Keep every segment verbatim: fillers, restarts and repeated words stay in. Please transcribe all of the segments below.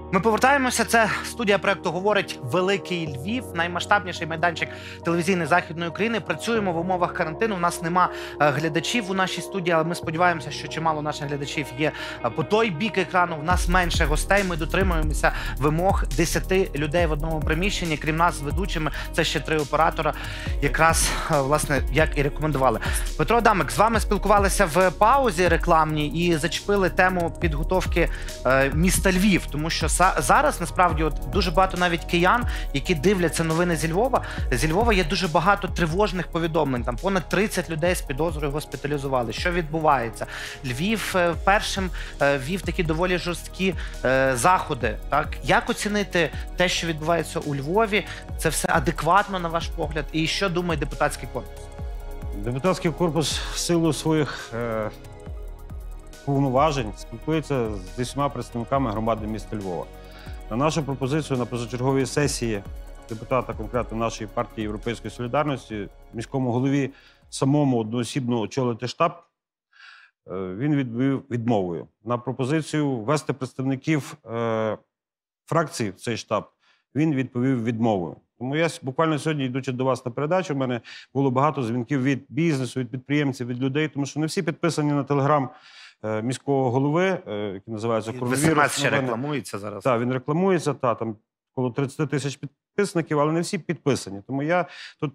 Ми повертаємося. Це студія проекту «Говорить Великий Львів», наймасштабніший майданчик телевізійний Західної України. Працюємо в умовах карантину. У нас нема глядачів у нашій студії, але ми сподіваємося, що чимало наших глядачів є по той бік екрану. У нас менше гостей. Ми дотримуємося вимог десяти людей в одному приміщенні. Крім нас з ведучими, це ще три оператора. Якраз, власне, як і рекомендували. Петро Адамик, з вами спілкувалися в паузі рекламній і зачепили тему підготовки е, міста Львів, тому що зараз, насправді, от дуже багато навіть киян, які дивляться новини зі Львова. Зі Львова є дуже багато тривожних повідомлень. Там понад тридцять людей з підозрою госпіталізували. Що відбувається? Львів е, першим е, вів такі доволі жорсткі е, заходи. Так? Як оцінити те, що відбувається у Львові? Це все адекватно, на ваш погляд? І що думає депутатський корпус? Депутатський корпус в силу своїх е, повноважень спілкується з усіма представниками громади міста Львова. На нашу пропозицію на позачерговій сесії депутата, конкретно нашої партії Європейської солідарності, міському голові самому одноосібно очолити штаб, він відповів відмовою. На пропозицію ввести представників е, фракції в цей штаб, він відповів відмовою. Тому я буквально сьогодні, йдучи до вас на передачу, в мене було багато дзвінків від бізнесу, від підприємців, від людей, тому що не всі підписані на телеграм міського голови, який називається «Коронавірус». вісімнадцять ще рекламується зараз. Так, він рекламується, та, там коло тридцять тисяч підписників, але не всі підписані. Тому я тут,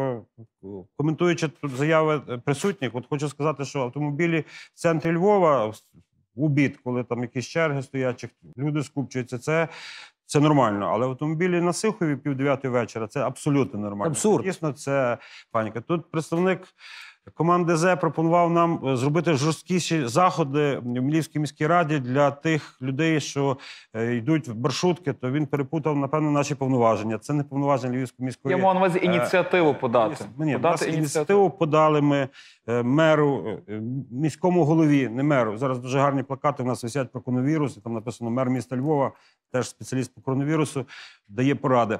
коментуючи тут заяви присутніх, от хочу сказати, що автомобілі в центрі Львова в обід, коли там якісь черги стоять, люди скупчуються, це Це нормально, але автомобілі на Сихові пів дев'ятої вечора – це абсолютно нормально. Абсурд. Дійсно, це паніка. Тут представник команди зе пропонував нам зробити жорсткіші заходи в Львівській міській раді для тих людей, що е, йдуть в маршрутки, то він перепутав, напевно, наші повноваження. Це не повноваження Львівської міської ради. Я маю на увазі ініціативу подати. Ні, подати ініціативу. ініціативу подали ми е, меру, е, міському голові, не меру. Зараз дуже гарні плакати в нас висять про коронавірус, і там написано «Мер міста Львова», теж спеціаліст по коронавірусу, дає поради.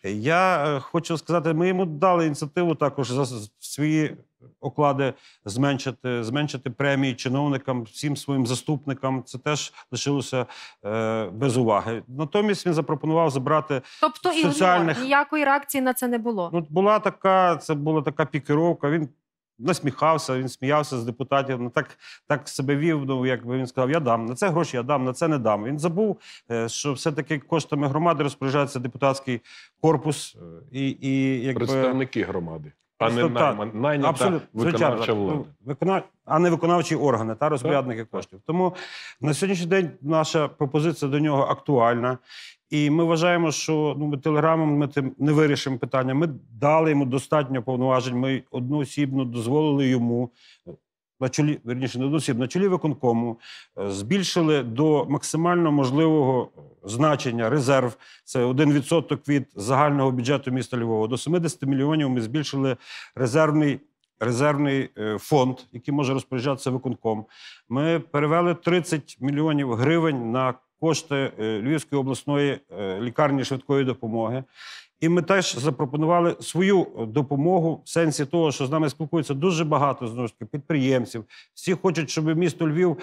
Я е, хочу сказати, ми йому дали ініціативу також за свої оклади зменшити, зменшити премії чиновникам, всім своїм заступникам. Це теж лишилося е, без уваги. Натомість він запропонував забрати тобто соціальних... і ніякої реакції на це не було? Ну, була така, це була така пікировка. Він насміхався, він сміявся з депутатів, ну, так, так себе вів, ну, якби він сказав, я дам, на це гроші я дам, на це не дам. Він забув, що все-таки коштами громади розпоряджається депутатський корпус. І, і, якби... Представники громади, а не Тобто, найнята виконавча влада. Виконав... А не виконавчі органи та розпорядники коштів. Тому на сьогоднішній день наша пропозиція до нього актуальна. І ми вважаємо, що ну, ми телеграмом ми тим не вирішимо питання. Ми дали йому достатньо повноважень, ми одноосібно дозволили йому, на чолі, вірніше, не одноосібно, на чолі виконкому, збільшили до максимально можливого значення резерв. Це один відсоток від загального бюджету міста Львова. До сімдесят мільйонів ми збільшили резервний резервний фонд, який може розпоряджатися виконком. Ми перевели тридцять мільйонів гривень на кошти Львівської обласної лікарні швидкої допомоги. І ми теж запропонували свою допомогу в сенсі того, що з нами спілкуються дуже багато, знову ж таки, підприємців. Всі хочуть, щоб місто Львів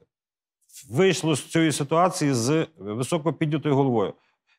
вийшло з цієї ситуації з високо піднятою головою.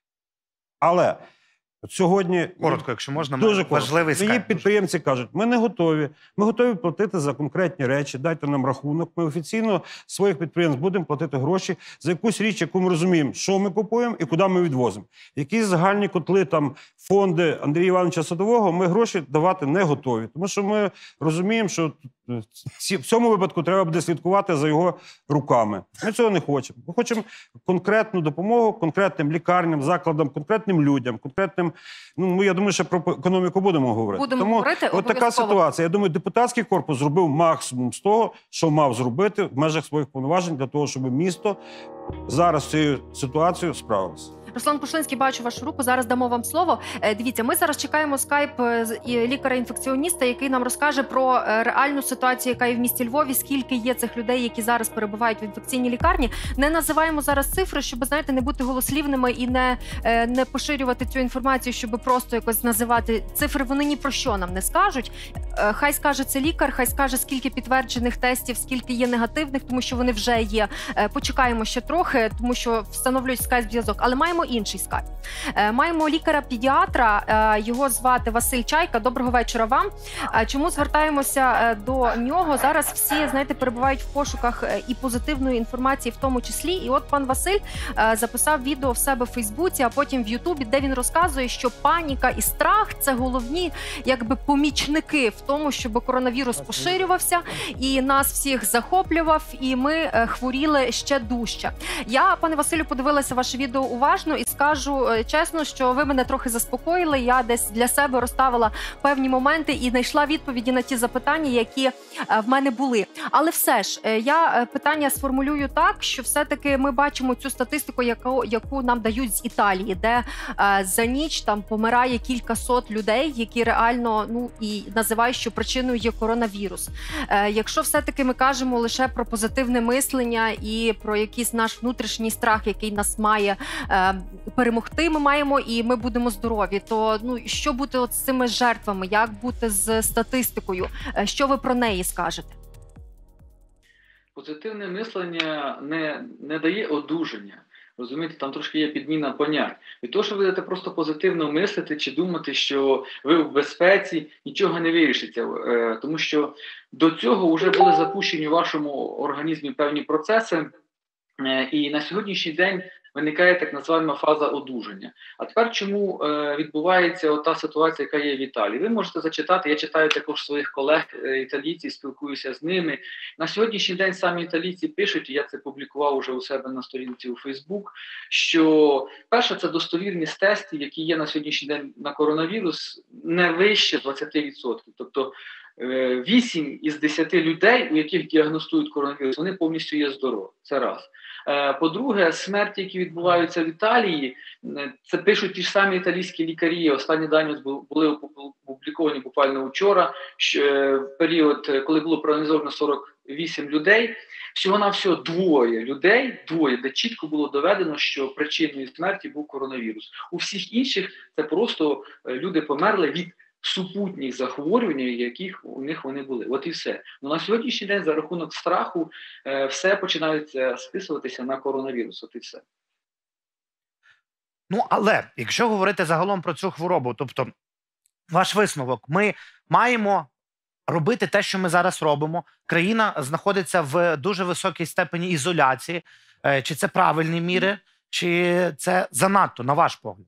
Але сьогодні, коротко, якщо можна, дуже важливий скайп. Мої підприємці кажуть, ми не готові, ми готові платити за конкретні речі, дайте нам рахунок, ми офіційно своїх підприємств будемо платити гроші за якусь річ, яку ми розуміємо, що ми купуємо і куди ми відвозимо. Якісь загальні котли, там, фонди Андрія Івановича Садового, ми гроші давати не готові. Тому що ми розуміємо, що в цьому випадку треба буде слідкувати за його руками. Ми цього не хочемо. Ми хочемо конкретну допомогу конкретним лікарням, закладам, конкретним людям, конкретним... Ну, я думаю, що про економіку будемо говорити. Будемо Тому говорити, от така ситуація. Я думаю, депутатський корпус зробив максимум з того, що мав зробити в межах своїх повноважень для того, щоб місто зараз з цією ситуацією справилося. Руслан Кушлинський, бачу вашу руку, зараз дамо вам слово. Дивіться, ми зараз чекаємо скайп з лікаря-інфекціоніста, який нам розкаже про реальну ситуацію, яка є в місті Львові, скільки є цих людей, які зараз перебувають в інфекційній лікарні. Не називаємо зараз цифри, щоб, знаєте, не бути голослівними і не, не поширювати цю інформацію, щоб просто якось називати цифри. Вони ні про що нам не скажуть. Е, Хай скаже це лікар, хай скаже, скільки підтверджених тестів, скільки є негативних, тому що вони вже є. Е, Почекаємо ще трохи, тому що встановлюють скайп-зв'язок. Але маємо інший скайп. Е, Маємо лікаря-педіатра, е, його звати Василь Чайка. Доброго вечора вам. Е, Чому звертаємося е, до нього? Зараз всі, знаєте, перебувають в пошуках е, і позитивної інформації в тому числі. І от пан Василь е, записав відео в себе в Фейсбуці, а потім в Ютубі, де він розказує, що паніка і страх – це головні якби помічники в тому, щоб коронавірус поширювався і нас всіх захоплював, і ми е, хворіли ще дужче. Я, пане Василю, подивилася ваше відео уважно і скажу е, чесно, що ви мене трохи заспокоїли. Я десь для себе розставила певні моменти і знайшла відповіді на ті запитання, які е, в мене були. Але все ж, е, я е, питання сформулюю так, що все-таки ми бачимо цю статистику, яку, яку нам дають з Італії, де е, за ніч там помирає кілька сот людей, які реально, ну, і називають, що причиною є коронавірус. Е, якщо все-таки ми кажемо лише про позитивне мислення і про якийсь наш внутрішній страх, який нас має е, перемогти, ми маємо і ми будемо здорові, то ну, що бути от з цими жертвами, як бути з статистикою, е, що ви про неї скажете? Позитивне мислення не, не дає одужання. Розумієте, там трошки є підміна понять. Від того, що ви будете просто позитивно мислити чи думати, що ви в безпеці, нічого не вирішиться. Е, тому що до цього вже були запущені в вашому організмі певні процеси, е, і на сьогоднішній день виникає так називаємо фаза одужання. А тепер чому е, відбувається та ситуація, яка є в Італії? Ви можете зачитати, я читаю також своїх колег е, італійців, спілкуюся з ними. На сьогоднішній день самі італійці пишуть, і я це публікував уже у себе на сторінці у Фейсбук, що перше, це достовірність тестів, які є на сьогоднішній день на коронавірус, не вище двадцять відсотків. Тобто вісім із десяти людей, у яких діагностують коронавірус, вони повністю є здорові. Це раз. По-друге, смерті, які відбуваються в Італії, це пишуть ті ж самі італійські лікарі. Останні дані були опубліковані буквально вчора, що в період, коли було проаналізовано сорок вісім людей, всього-навсього двоє людей, двоє, де чітко було доведено, що причиною смерті був коронавірус. У всіх інших це просто люди померли від супутніх захворювань, яких у них вони були. От і все. Ну, на сьогоднішній день за рахунок страху е, все починається списуватися на коронавірус. От і все. Ну, але якщо говорити загалом про цю хворобу, тобто ваш висновок, ми маємо робити те, що ми зараз робимо. Країна знаходиться в дуже високій степені ізоляції. Е, чи це правильні міри, чи це занадто, на ваш погляд?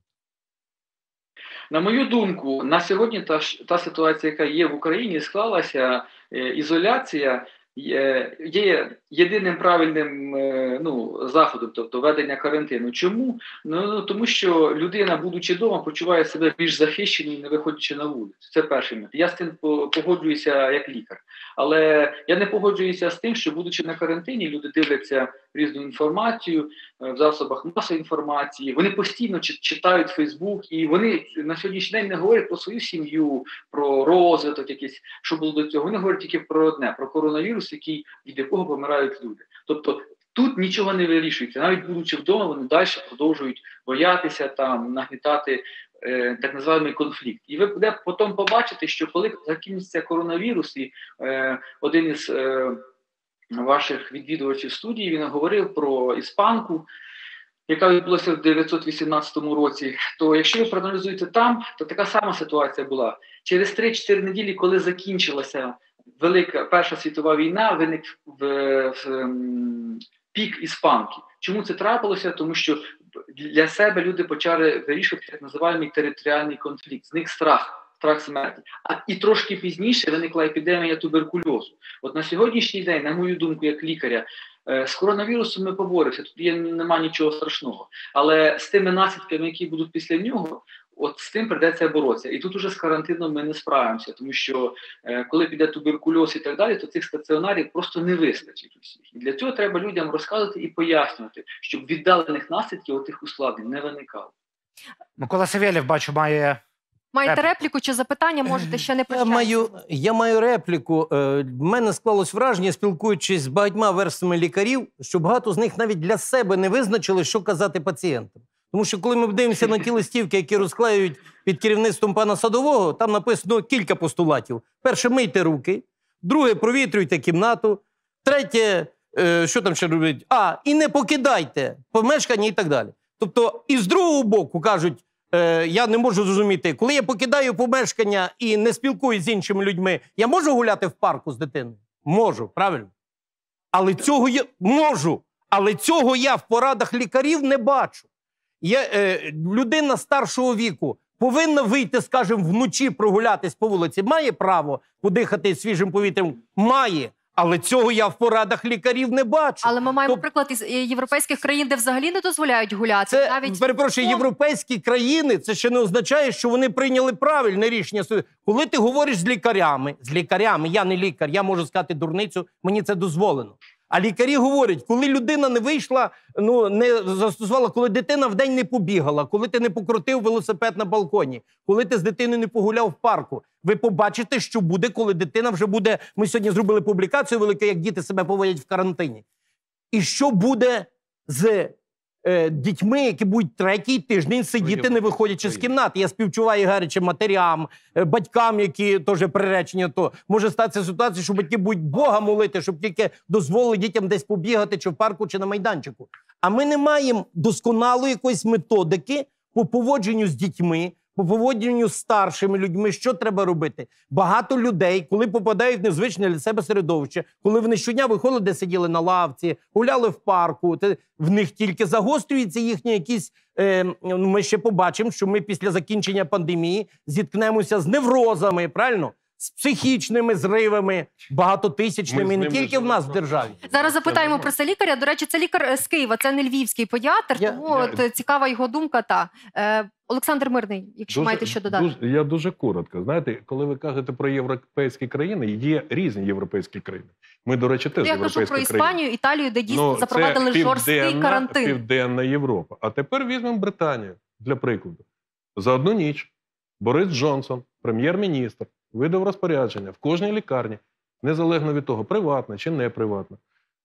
На мою думку, на сьогодні та, та ситуація, яка є в Україні, склалася, е, ізоляція є, є єдиним правильним е, ну, заходом, тобто ведення карантину. Чому? Ну, тому що людина, будучи вдома, почуває себе більш захищеною, не виходячи на вулицю. Це перший момент. Я з тим погоджуюся як лікар. Але я не погоджуюся з тим, що, будучи на карантині, люди дивляться різну інформацію в засобах масової інформації, вони постійно читають Фейсбук, і вони на сьогоднішній день не говорять про свою сім'ю, про розвиток якийсь, що було до цього. Вони говорять тільки про одне, про коронавірус, який, від якого помирають люди. Тобто тут нічого не вирішується. Навіть будучи вдома, вони далі продовжують боятися, там, нагнітати е, так називаємо конфлікт. І ви буде потім побачите, що коли закінчиться коронавірус, і е, один із е, ваших відвідувачів студії, він говорив про іспанку, яка відбулася в дев'ятсот вісімнадцятому році, то якщо ви проаналізуєте там, то така сама ситуація була. Через три-чотири неділі, коли закінчилася Велика Перша світова війна, виник в, в, в пік іспанки. Чому це трапилося? Тому що для себе люди почали вирішувати так називаємо територіальний конфлікт, зник страх. Страх смерті. А і трошки пізніше виникла епідемія туберкульозу. От на сьогоднішній день, на мою думку, як лікаря, з коронавірусом ми поборемося, тут є, нема нічого страшного. Але з тими наслідками, які будуть після нього, от з тим прийдеться боротися. І тут уже з карантином ми не справимося, тому що е, коли піде туберкульоз і так далі, то цих стаціонарів просто не вистачить усіх. І для цього треба людям розказувати і пояснювати, щоб віддалених наслідків отих ускладнень не виникало. Микола Савєлєв, бачу, має... Маєте репліку чи запитання, можете ще не Я прощатися. маю, я маю репліку. В мене склалось враження, спілкуючись з багатьма верствами лікарів, що багато з них навіть для себе не визначили, що казати пацієнтам. Тому що коли ми дивимося на ті листівки, які розклеюють під керівництвом пана Садового, там написано кілька постулатів. Перше, мийте руки. Друге, провітрюйте кімнату. Третє, е, що там ще роблять? А, і не покидайте помешкання і так далі. Тобто, і з другого боку кажуть, е, я не можу зрозуміти, коли я покидаю помешкання і не спілкуюсь з іншими людьми, я можу гуляти в парку з дитиною? Можу, правильно? Але цього я можу, але цього я в порадах лікарів не бачу. Є, е, людина старшого віку повинна вийти, скажімо, вночі прогулятись по вулиці. Має право подихати свіжим повітрям? Має. Але цього я в порадах лікарів не бачу. Але ми маємо Тоб- приклад із європейських країн, де взагалі не дозволяють гуляти. Це, Навіть перепрошую, європейські країни, це ще не означає, що вони прийняли правильне рішення. Коли ти говориш з лікарями, з лікарями, я не лікар, я можу сказати дурницю, мені це дозволено. А лікарі говорять, коли людина не вийшла, ну, не застосувала, коли дитина вдень не побігала, коли ти не покрутив велосипед на балконі, коли ти з дитиною не погуляв в парку, ви побачите, що буде, коли дитина вже буде... Ми сьогодні зробили публікацію велику, як діти себе поводять в карантині. І що буде з е, дітьми, які будуть третій тиждень сидіти, не виходячи з кімнати? Я співчуваю гаряче матерям, е, батькам, які теж приречені, то може статися ситуація, що батьки будуть Бога молити, щоб тільки дозволили дітям десь побігати, чи в парку, чи на майданчику. А ми не маємо досконалої якоїсь методики по поводженню з дітьми, по поводженню з старшими людьми. Що треба робити? Багато людей, коли попадають в незвичне для себе середовище, коли вони щодня виходили, де сиділи на лавці, гуляли в парку, те, в них тільки загострюється їхні якісь... Е, ми ще побачимо, що ми після закінчення пандемії зіткнемося з неврозами, правильно? З психічними зривами, багатотисячними, Ми не з ними тільки в нас в живемо. державі. Зараз запитаємо про це лікаря. До речі, це лікар е, з Києва, це не львівський педіатр, Я- тому я- от, е, цікава його думка. Та. Е, Олександр Мирний, якщо маєте що додати. Дуже, я дуже коротко. Знаєте, коли ви кажете про європейські країни, є різні європейські країни. Ми, до речі, теж Я кажу європейська про країна. Іспанію, Італію, де дійсно Ну, запровадили це жорсткий південна- карантин. Південна Європа. А тепер візьмемо Британію, для прикладу. За одну ніч Борис Джонсон, прем'єр-міністр, видав розпорядження в кожній лікарні, незалежно від того, приватна чи не приватна,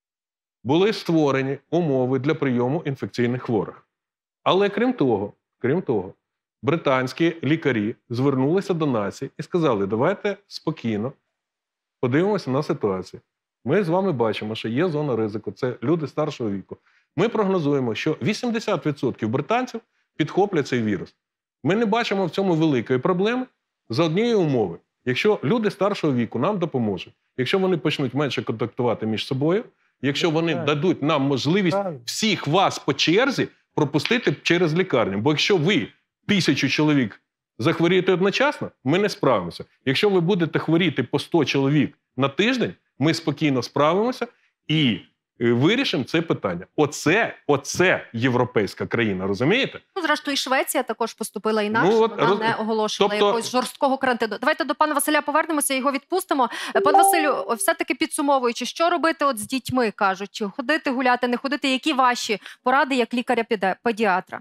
були створені умови для прийому інфекційних хворих. Але крім того, крім того, британські лікарі звернулися до нації і сказали, давайте спокійно подивимося на ситуацію. Ми з вами бачимо, що є зона ризику, це люди старшого віку. Ми прогнозуємо, що вісімдесят відсотків британців підхоплять цей вірус. Ми не бачимо в цьому великої проблеми за однієї умови. Якщо люди старшого віку нам допоможуть, якщо вони почнуть менше контактувати між собою, якщо вони Так. дадуть нам можливість Так. всіх вас по черзі пропустити через лікарню. Бо якщо ви тисячу чоловік захворієте одночасно, ми не справимося. Якщо ви будете хворіти по сто чоловік на тиждень, ми спокійно справимося і е, вирішимо це питання. Оце, оце європейська країна, розумієте? Ну, зрештою, і Швеція також поступила інакше, Ну, от, вона роз- не оголошувала тобто- якогось жорсткого карантину. Давайте до пана Василя повернемося, його відпустимо. Е, Пан Василю, о, все-таки підсумовуючи, що робити от з дітьми, кажуть, чи ходити гуляти, не ходити, які ваші поради як лікаря-педіатра?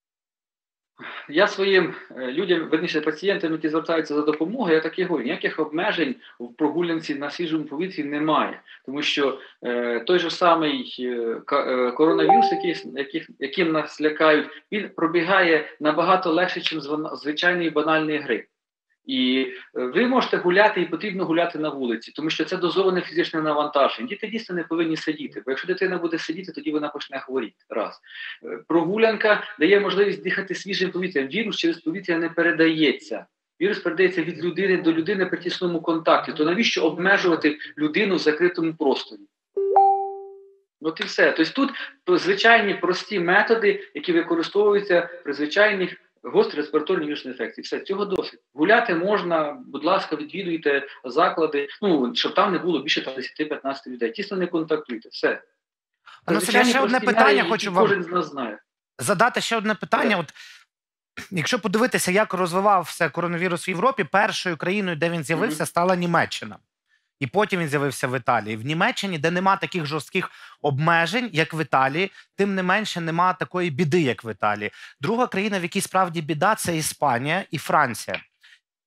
Я своїм е, людям, верніше пацієнтам, які звертаються за допомогою, я так і говорю, ніяких обмежень в прогулянці на свіжому повітрі немає. Тому що е, той же самий е, ка- е, коронавірус, який, який, яким нас лякають, він пробігає набагато легше, ніж звичайної банальної грип. І е, ви можете гуляти, і потрібно гуляти на вулиці, тому що це дозоване фізичне навантаження. Діти дійсно не повинні сидіти, бо якщо дитина буде сидіти, тоді вона почне хворіти. Раз. Е, Прогулянка дає можливість дихати свіжим повітрям. Вірус через повітря не передається. Вірус передається від людини до людини при тісному контакті. То навіщо обмежувати людину в закритому просторі? От і все. Тобто тут звичайні прості методи, які використовуються при звичайних гострій респіраторній вірусної інфекції. Все, цього досить. Гуляти можна, будь ласка, відвідуйте заклади, ну, щоб там не було більше десять-п'ятнадцять людей. Тісно не контактуйте. Все. Пане Василю, я Звичайні ще одне прості питання методи, хочу які вам кожен з нас знає. задати ще одне питання. От, якщо подивитися, як розвивався коронавірус в Європі, першою країною, де він з'явився, стала Німеччина. І потім він з'явився в Італії. В Німеччині, де нема таких жорстких обмежень, як в Італії, тим не менше нема такої біди, як в Італії. Друга країна, в якій справді біда, це Іспанія і Франція.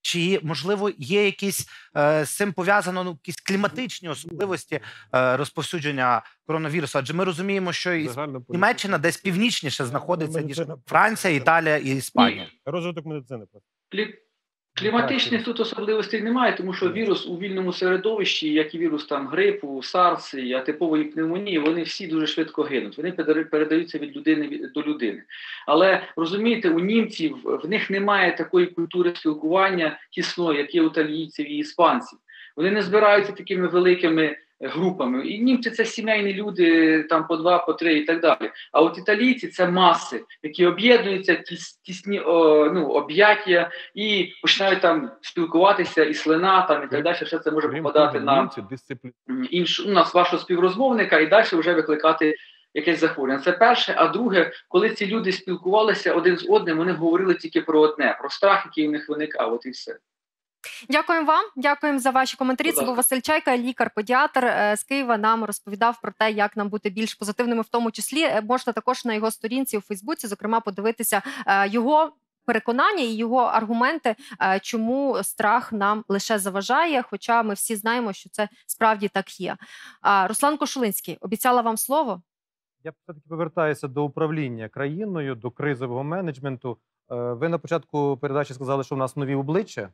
Чи, можливо, є якісь е, з цим пов'язано ну, якісь кліматичні особливості е, розповсюдження коронавірусу? Адже ми розуміємо, що і Загальна політика. Німеччина десь північніше знаходиться, ніж Медицина. Франція, Італія і Іспанія. Розвиток медицини просто. Клі- Кліматичних тут особливостей немає, тому що вірус у вільному середовищі, як і вірус там грипу, сарс і атипової пневмонії, вони всі дуже швидко гинуть. Вони переда- передаються від людини від- до людини. Але розумієте, у німців в них немає такої культури спілкування тісної, як є у італійців і іспанців. Вони не збираються такими великими групами. І німці це сімейні люди, там по два, по три і так далі. А от італійці це маси, які об'єднуються, тіс, тісні о, ну, об'яття і починають там спілкуватися, і слина там і так далі. Все це може Крім попадати того, на німці дисциплі- іншу, у нас вашого співрозмовника і далі вже викликати якесь захворювання. Це перше. А друге, коли ці люди спілкувалися один з одним, вони говорили тільки про одне, про страх, який в них виникав. От і все. Дякуємо вам, дякуємо за ваші коментарі. Будь Це був ласка. Василь Чайка, лікар-педіатр е, з Києва. Нам розповідав про те, як нам бути більш позитивними, в тому числі. Е, Можна також на його сторінці у Фейсбуці, зокрема, подивитися е, його переконання і його аргументи, е, чому страх нам лише заважає, хоча ми всі знаємо, що це справді так є. А, Руслан Кошулинський, обіцяла вам слово. Я все-таки повертаюся до управління країною, до кризового менеджменту. Е, Ви на початку передачі сказали, що в нас нові обличчя.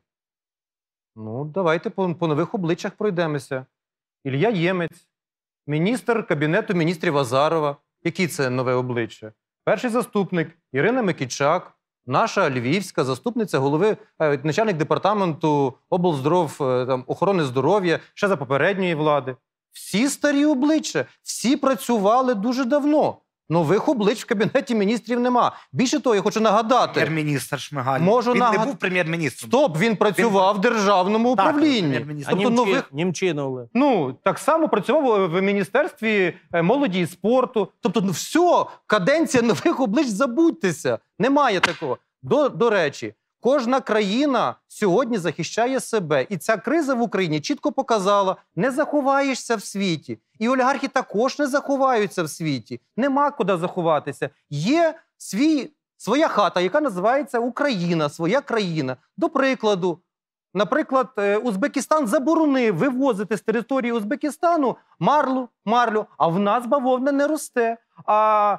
Ну, давайте по, по нових обличчях пройдемося. Ілля Ємець, міністр Кабінету міністрів Азарова. Які це нове обличчя? Перший заступник Ірина Микичак, наша львівська заступниця голови, е, начальник департаменту облздров, е, там, охорони здоров'я, ще за попередньої влади. Всі старі обличчя, всі працювали дуже давно. Нових облич в Кабінеті міністрів нема. Більше того, я хочу нагадати. Прем'єр-міністр Шмигаль. Можу Він нагад- не був прем'єр-міністром. Стоп, він працював в державному Так, управлінні. прем'єр-міністр. А Тобто німчи, нових, німчиновли. ну, так само працював в Міністерстві е, молоді і спорту. Тобто, ну, все, каденція нових облич, забудьтеся. Немає такого. До, до речі, кожна країна сьогодні захищає себе. І ця криза в Україні чітко показала, не заховаєшся в світі. І олігархи також не заховаються в світі. Нема куди заховатися. Є свій, своя хата, яка називається Україна, своя країна. До прикладу, наприклад, е, Узбекистан заборонив вивозити з території Узбекистану марлю, марлю, а в нас бавовна не росте. А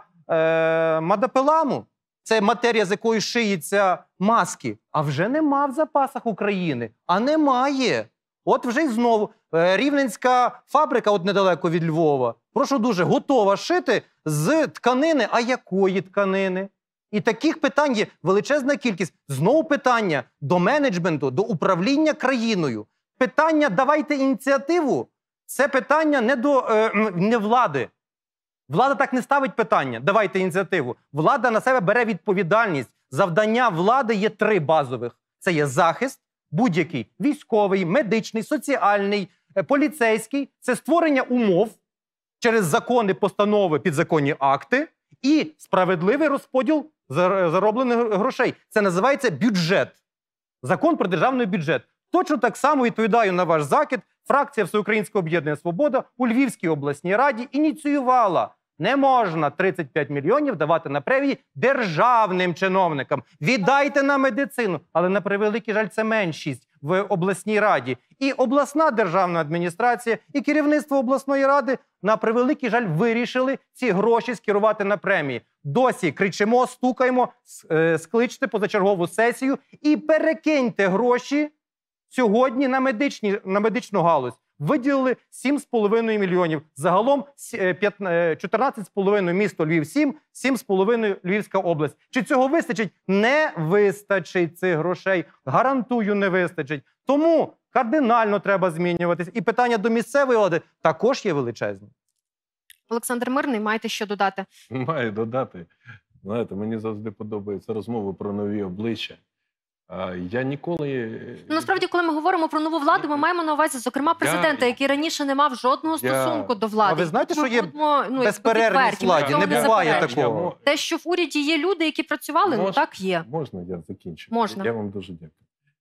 е, мадапеламу, це матерія, з якої шиються маски, а вже нема в запасах України. А немає. От вже й знову. Е, Рівненська фабрика, от недалеко від Львова, прошу дуже, готова шити з тканини. А якої тканини? І таких питань є величезна кількість. Знову питання до менеджменту, до управління країною. Питання «давайте ініціативу» – це питання не до е, не влади. Влада так не ставить питання «давайте ініціативу». Влада на себе бере відповідальність. Завдання влади є три базових. Це є захист, будь-який – військовий, медичний, соціальний, е, поліцейський. Це створення умов через закони, постанови, підзаконні акти і справедливий розподіл зар- зароблених грошей. Це називається бюджет. Закон про державний бюджет. Точно так само відповідаю на ваш закид. Фракція Всеукраїнського об'єднання «Свобода» у Львівській обласній раді ініціювала. Не можна тридцять п'ять мільйонів давати на премії державним чиновникам. Віддайте на медицину. Але, на превеликий жаль, це меншість в обласній раді. І обласна державна адміністрація, і керівництво обласної ради, на превеликий жаль, вирішили ці гроші скерувати на премії. Досі кричимо, стукаємо, с- е, скличте позачергову сесію і перекиньте гроші сьогодні на, медичні, на медичну галузь. Виділили сім з половиною мільйонів. Загалом сі- е, п'ят- е, чотирнадцять з половиною місто Львів сім, сім з половиною Львівська область. Чи цього вистачить? Не вистачить цих грошей. Гарантую, не вистачить. Тому кардинально треба змінюватись. І питання до місцевої влади також є величезні. Олександр Мирний, маєте що додати? Маю додати. Знаєте, мені завжди подобаються розмови про нові обличчя. А я ніколи... Ну, насправді, коли ми говоримо про нову владу, ми маємо на увазі, зокрема, президента, Я- який раніше не мав жодного Я- стосунку до влади. А ви знаєте, Тут ми що є будемо, ну, безперервність відверті, ми владі? цього Не буває заперечуємо. такого. мо- Те, що в уряді є люди, які працювали, ну Мож- так є. Можна я закінчу? Можна. Я вам дуже дякую.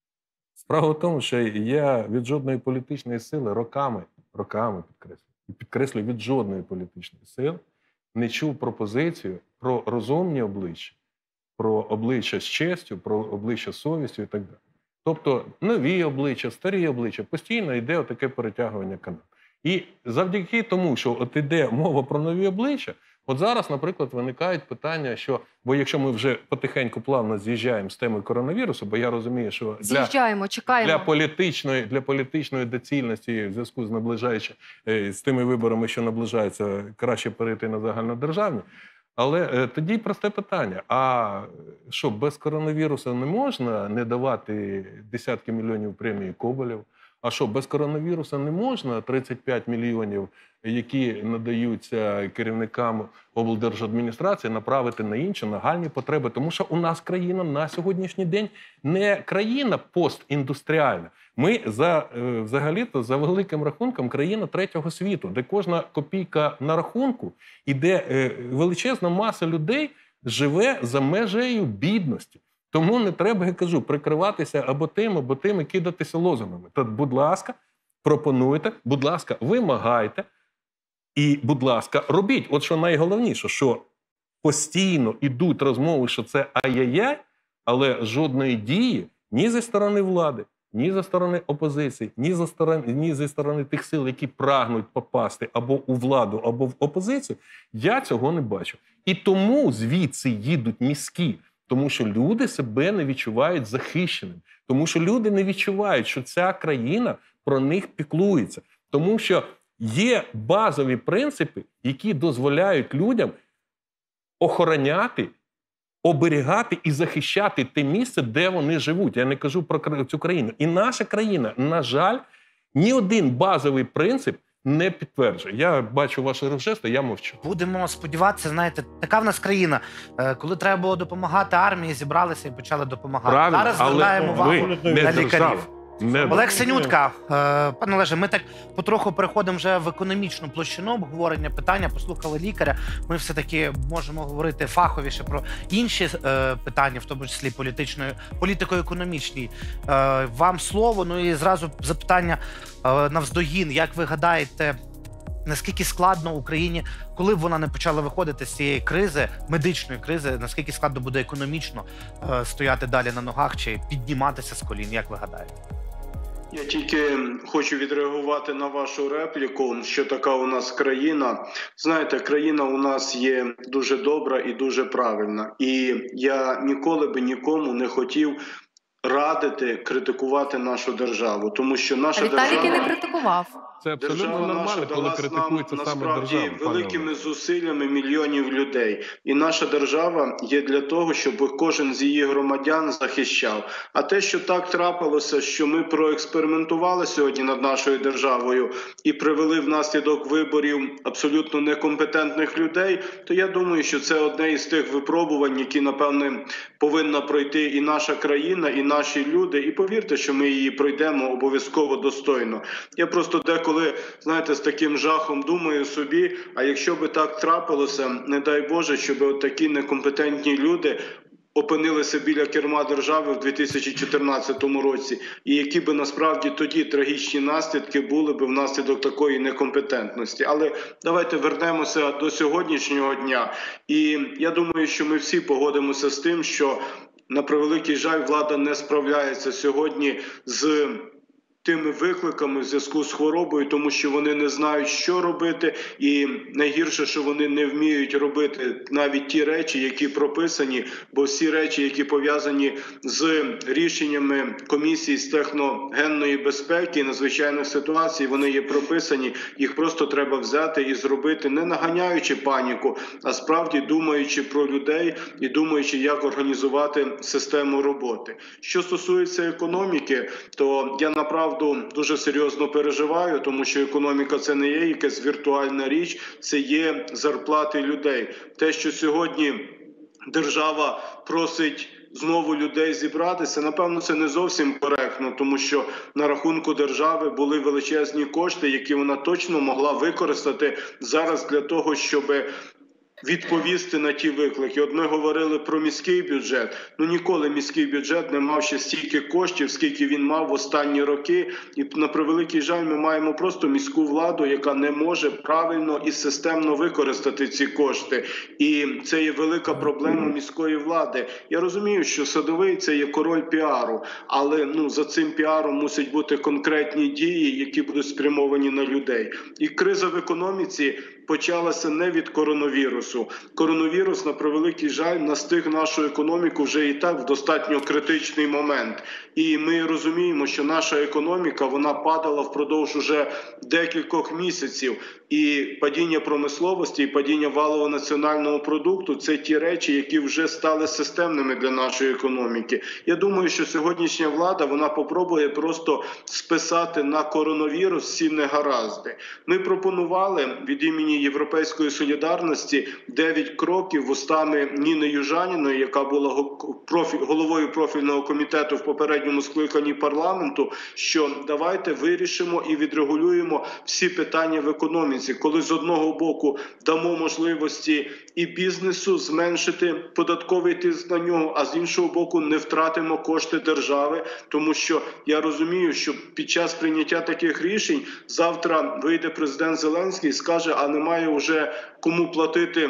Справа в тому, що я від жодної політичної сили роками, роками підкреслюю, і підкреслюю, від жодної політичної сили не чув пропозицію про розумні обличчя, про обличчя з честю, про обличчя з совістю і так далі. Тобто нові обличчя, старі обличчя, постійно йде отаке перетягування канат. І завдяки тому, що от іде мова про нові обличчя, от зараз, наприклад, виникають питання, що, бо якщо ми вже потихеньку плавно з'їжджаємо з теми коронавірусу, бо я розумію, що для, З'їжджаємо, чекаємо. для, політичної, для політичної доцільності в зв'язку з наближаючи, е, з тими виборами, що наближаються, краще перейти на загальнодержавні. Але е, тоді просте питання, а що, без коронавірусу не можна не давати десятки мільйонів премії Коболєв? А що, без коронавірусу не можна тридцять п'ять мільйонів, які надаються керівникам облдержадміністрації, направити на інші нагальні потреби? Тому що у нас країна на сьогоднішній день не країна постіндустріальна. Ми за, взагалі-то за великим рахунком країна третього світу, де кожна копійка на рахунку і де величезна маса людей живе за межею бідності. Тому не треба, я кажу, прикриватися або тим, або тим і кидатися лозунгами. Тож, будь ласка, пропонуйте, будь ласка, вимагайте і, будь ласка, робіть. От що найголовніше, що постійно йдуть розмови, що це ай-яй-яй, але жодної дії ні зі сторони влади, ні зі сторони опозиції, ні зі сторони, ні зі сторони тих сил, які прагнуть попасти або у владу, або в опозицію, я цього не бачу. І тому звідси їдуть мізки. Тому що люди себе не відчувають захищеним. Тому що люди не відчувають, що ця країна про них піклується. Тому що є базові принципи, які дозволяють людям охороняти, оберігати і захищати те місце, де вони живуть. Я не кажу про цю країну. І наша країна, на жаль, ні один базовий принцип не підтверджує. Я бачу ваші жести, я мовчу. Будемо сподіватися, знаєте, така в нас країна. Е, Коли треба було допомагати армії, зібралися і почали допомагати. Правильно, Зараз але звертаємо увагу ви не на держава. лікарів. Не Олег Синютка, е, пане Олеже, ми так потроху переходимо вже в економічну площину обговорення питання, послухали лікаря. Ми все-таки можемо говорити фаховіше про інші е, питання, в тому числі політичної, політико-економічні. Е, вам слово, ну і зразу запитання е, навздогін. Як ви гадаєте, наскільки складно Україні, коли б вона не почала виходити з цієї кризи, медичної кризи, наскільки складно буде економічно е, стояти далі на ногах чи підніматися з колін, як ви гадаєте? Я тільки хочу відреагувати на вашу репліку, що така у нас країна. Знаєте, країна у нас є дуже добра і дуже правильна. І я ніколи би нікому не хотів радити критикувати нашу державу, тому що наша Віталій держава... не критикував. Це абсолютно Держава наша нормально, коли дала критикується нам, саме насправді, держава. пане великими Олег. зусиллями мільйонів людей. І наша держава є для того, щоб кожен з її громадян захищав. А те, що так трапилося, що ми проекспериментували сьогодні над нашою державою і привели внаслідок виборів абсолютно некомпетентних людей, то я думаю, що це одне із тих випробувань, які, напевне, повинна пройти і наша країна, і наші люди. І повірте, що ми її пройдемо обов'язково достойно. Я просто деколи Коли, знаєте, з таким жахом думаю собі, а якщо би так трапилося, не дай Боже, щоб от такі некомпетентні люди опинилися біля керма держави в дві тисячі чотирнадцятому році, і які би насправді тоді трагічні наслідки були б внаслідок такої некомпетентності. Але давайте вернемося до сьогоднішнього дня. І я думаю, що ми всі погодимося з тим, що, на превеликий жаль, влада не справляється сьогодні з тими викликами в зв'язку з хворобою, тому що вони не знають, що робити, і найгірше, що вони не вміють робити навіть ті речі, які прописані, бо всі речі, які пов'язані з рішеннями комісії з техногенної безпеки і надзвичайних ситуацій, вони є прописані, їх просто треба взяти і зробити, не наганяючи паніку, а справді думаючи про людей і думаючи, як організувати систему роботи. Що стосується економіки, то я направду дуже серйозно переживаю, тому що економіка – це не є якась віртуальна річ, це є зарплати людей. Те, що сьогодні держава просить знову людей зібратися, напевно, це не зовсім коректно, тому що на рахунку держави були величезні кошти, які вона точно могла використати зараз для того, щоб відповісти на ті виклики. От ми говорили про міський бюджет. Ну ніколи міський бюджет не мав ще стільки коштів, скільки він мав в останні роки. І на превеликий жаль, ми маємо просто міську владу, яка не може правильно і системно використати ці кошти. І це є велика проблема міської влади. Я розумію, що Садовий – це є король піару, але ну, за цим піаром мусять бути конкретні дії, які будуть спрямовані на людей. І криза в економіці почалася не від коронавірусу. Коронавірус, на превеликий жаль, настиг нашу економіку вже і так в достатньо критичний момент. І ми розуміємо, що наша економіка, вона падала впродовж уже декількох місяців. І падіння промисловості, і падіння валового національного продукту – це ті речі, які вже стали системними для нашої економіки. Я думаю, що сьогоднішня влада, вона попробує просто списати на коронавірус всі негаразди. Ми пропонували від імені Європейської солідарності дев'ять кроків вустами Ніни Южаніної, яка була головою профільного комітету в попередньому скликанні парламенту, що давайте вирішимо і відрегулюємо всі питання в економіці. Коли з одного боку дамо можливості і бізнесу зменшити податковий тиск на нього, а з іншого боку не втратимо кошти держави, тому що я розумію, що під час прийняття таких рішень завтра вийде президент Зеленський і скаже, а немає вже кому платити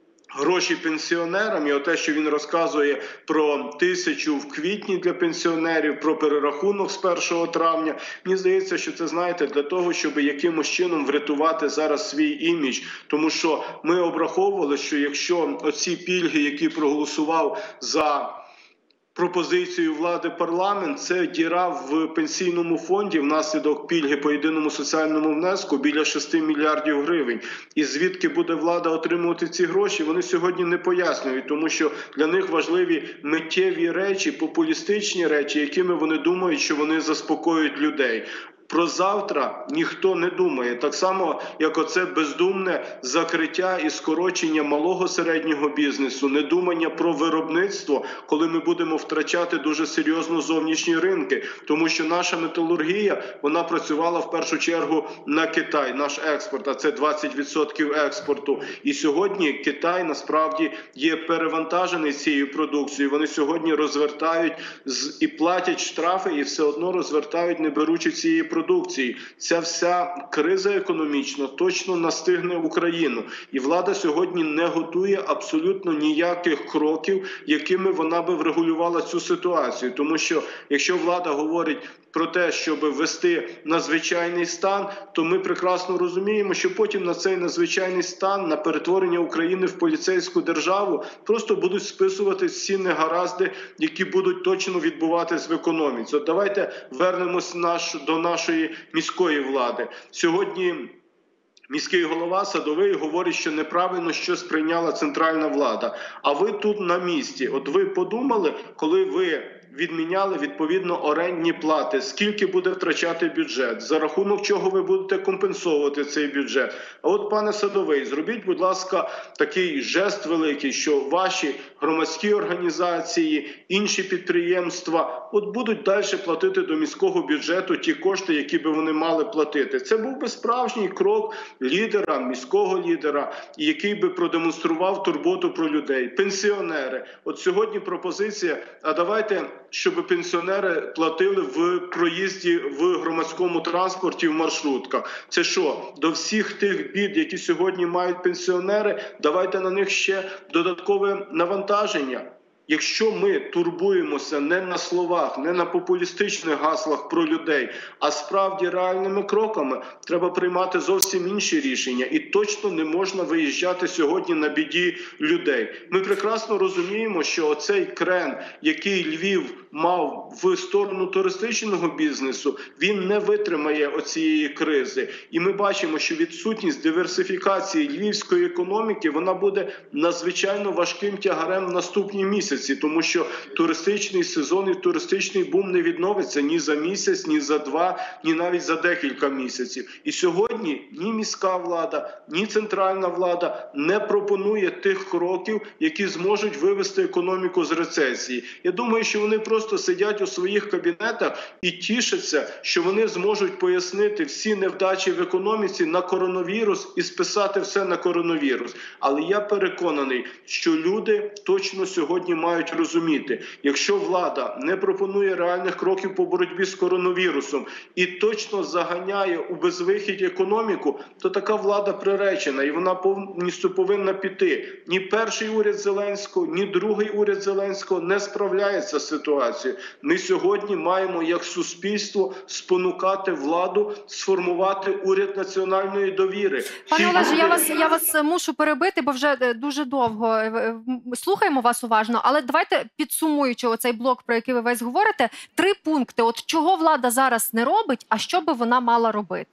гроші пенсіонерам, і оте, що він розказує про тисячу в квітні для пенсіонерів, про перерахунок з першого травня. Мені здається, що це, знаєте, для того, щоб якимось чином врятувати зараз свій імідж. Тому що ми обраховували, що якщо оці пільги, які проголосував за пропозицію влади парламент, це діра в пенсійному фонді внаслідок пільги по єдиному соціальному внеску біля шести мільярдів гривень. І звідки буде влада отримувати ці гроші, вони сьогодні не пояснюють, тому що для них важливі миттєві речі, популістичні речі, якими вони думають, що вони заспокоюють людей. Про завтра ніхто не думає. Так само, як оце бездумне закриття і скорочення малого середнього бізнесу, недумання про виробництво, коли ми будемо втрачати дуже серйозно зовнішні ринки. Тому що наша металургія, вона працювала в першу чергу на Китай, наш експорт, а це двадцять відсотків експорту. І сьогодні Китай насправді є перевантажений цією продукцією. Вони сьогодні розвертають і платять штрафи, і все одно розвертають, не беручи цієї продукції. продукції. Ця вся криза економічна точно настигне Україну. І влада сьогодні не готує абсолютно ніяких кроків, якими вона би врегулювала цю ситуацію. Тому що, якщо влада говорить про те, щоб ввести надзвичайний стан, то ми прекрасно розуміємо, що потім на цей надзвичайний стан, на перетворення України в поліцейську державу, просто будуть списувати всі негаразди, які будуть точно відбуватись в економіці. От давайте вернемось наш, до нашої міської влади. Сьогодні міський голова Садовий говорить, що неправильно щось прийняла центральна влада. А ви тут на місці. От ви подумали, коли ви відміняли відповідно орендні плати, скільки буде втрачати бюджет, за рахунок чого ви будете компенсовувати цей бюджет. А от, пане Садовий, зробіть, будь ласка, такий жест великий, що ваші громадські організації, інші підприємства от будуть далі платити до міського бюджету ті кошти, які би вони мали платити. Це був би справжній крок лідера, міського лідера, який би продемонстрував турботу про людей. Пенсіонери. От сьогодні пропозиція, а давайте, щоб пенсіонери платили в проїзді в громадському транспорті, в маршрутках. Це що, до всіх тих бід, які сьогодні мають пенсіонери, давайте на них ще додаткове навантаження? Якщо ми турбуємося не на словах, не на популістичних гаслах про людей, а справді реальними кроками, треба приймати зовсім інші рішення. І точно не можна виїжджати сьогодні на біді людей. Ми прекрасно розуміємо, що оцей крен, який Львів мав в сторону туристичного бізнесу, він не витримає оцієї кризи. І ми бачимо, що відсутність диверсифікації львівської економіки, вона буде надзвичайно важким тягарем в наступні місяці. Тому що туристичний сезон і туристичний бум не відновиться ні за місяць, ні за два, ні навіть за декілька місяців. І сьогодні ні міська влада, ні центральна влада не пропонує тих кроків, які зможуть вивести економіку з рецесії. Я думаю, що вони просто просто сидять у своїх кабінетах і тішаться, що вони зможуть пояснити всі невдачі в економіці на коронавірус і списати все на коронавірус. Але я переконаний, що люди точно сьогодні мають розуміти, якщо влада не пропонує реальних кроків по боротьбі з коронавірусом і точно заганяє у безвихідь економіку, то така влада приречена і вона повністю повинна піти. Ні перший уряд Зеленського, ні другий уряд Зеленського не справляється з ситуацією. Ми сьогодні маємо як суспільство спонукати владу сформувати уряд національної довіри. Пане Ті Олеже, люди- я вас, я вас мушу перебити, бо вже е, дуже довго е, е, слухаємо вас уважно, але давайте підсумуючи оцей блок, про який ви весь говорите, три пункти, от чого влада зараз не робить, а що би вона мала робити?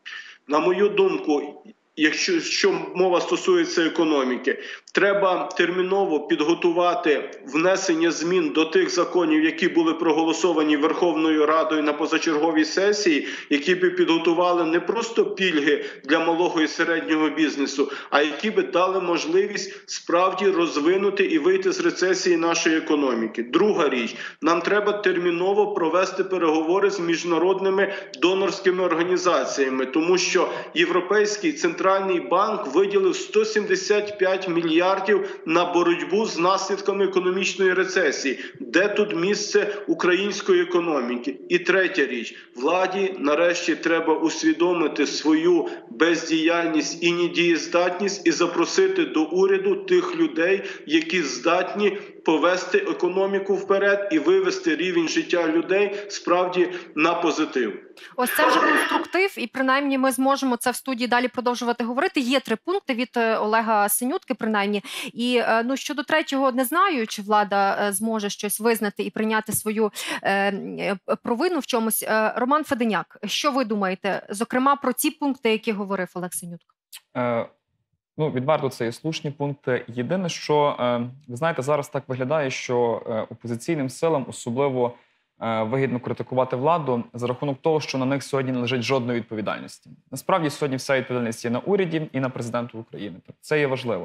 На мою думку, якщо що мова стосується економіки, треба терміново підготувати внесення змін до тих законів, які були проголосовані Верховною Радою на позачерговій сесії, які би підготували не просто пільги для малого і середнього бізнесу, а які би дали можливість справді розвинути і вийти з рецесії нашої економіки. Друга річ, нам треба терміново провести переговори з міжнародними донорськими організаціями, тому що Європейський центральний банк виділив сто сімдесят п'ять мільярдів на боротьбу з наслідками економічної рецесії. Де тут місце української економіки? І третя річ. Владі нарешті треба усвідомити свою бездіяльність і недієздатність і запросити до уряду тих людей, які здатні повести економіку вперед і вивести рівень життя людей справді на позитив. Ось це вже конструктив, і принаймні ми зможемо це в студії далі продовжувати говорити. Є три пункти від е, Олега Синютки, принаймні. І е, ну щодо третього, не знаю, чи влада е, зможе щось визнати і прийняти свою е, е, провину в чомусь. Е, Роман Феденяк, що ви думаєте, зокрема, про ці пункти, які говорив Олег Синютка? Е, ну, відверто, це є слушні пункти. Єдине, що, е, ви знаєте, зараз так виглядає, що е, опозиційним силам особливо е, вигідно критикувати владу за рахунок того, що на них сьогодні не лежить жодної відповідальності. Насправді, сьогодні вся відповідальність є на уряді і на президенту України. Це є важливо.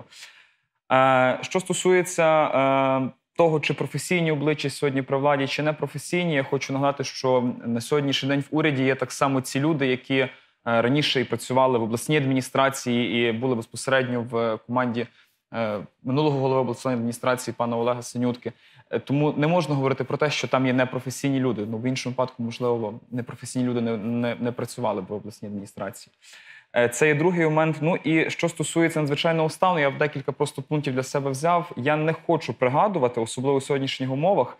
Е, що стосується е, того, чи професійні обличчя сьогодні при владі, чи не професійні, я хочу нагадати, що на сьогоднішній день в уряді є так само ці люди, які раніше і працювали в обласній адміністрації і були безпосередньо в команді е, минулого голови обласної адміністрації пана Олега Синютки. Е, тому не можна говорити про те, що там є непрофесійні люди. Ну, в іншому випадку, можливо, непрофесійні люди не, не, не працювали в обласній адміністрації. Е, це є другий момент. Ну і що стосується надзвичайного стану, я в декілька просто пунктів для себе взяв. Я не хочу пригадувати, особливо в сьогоднішніх умовах,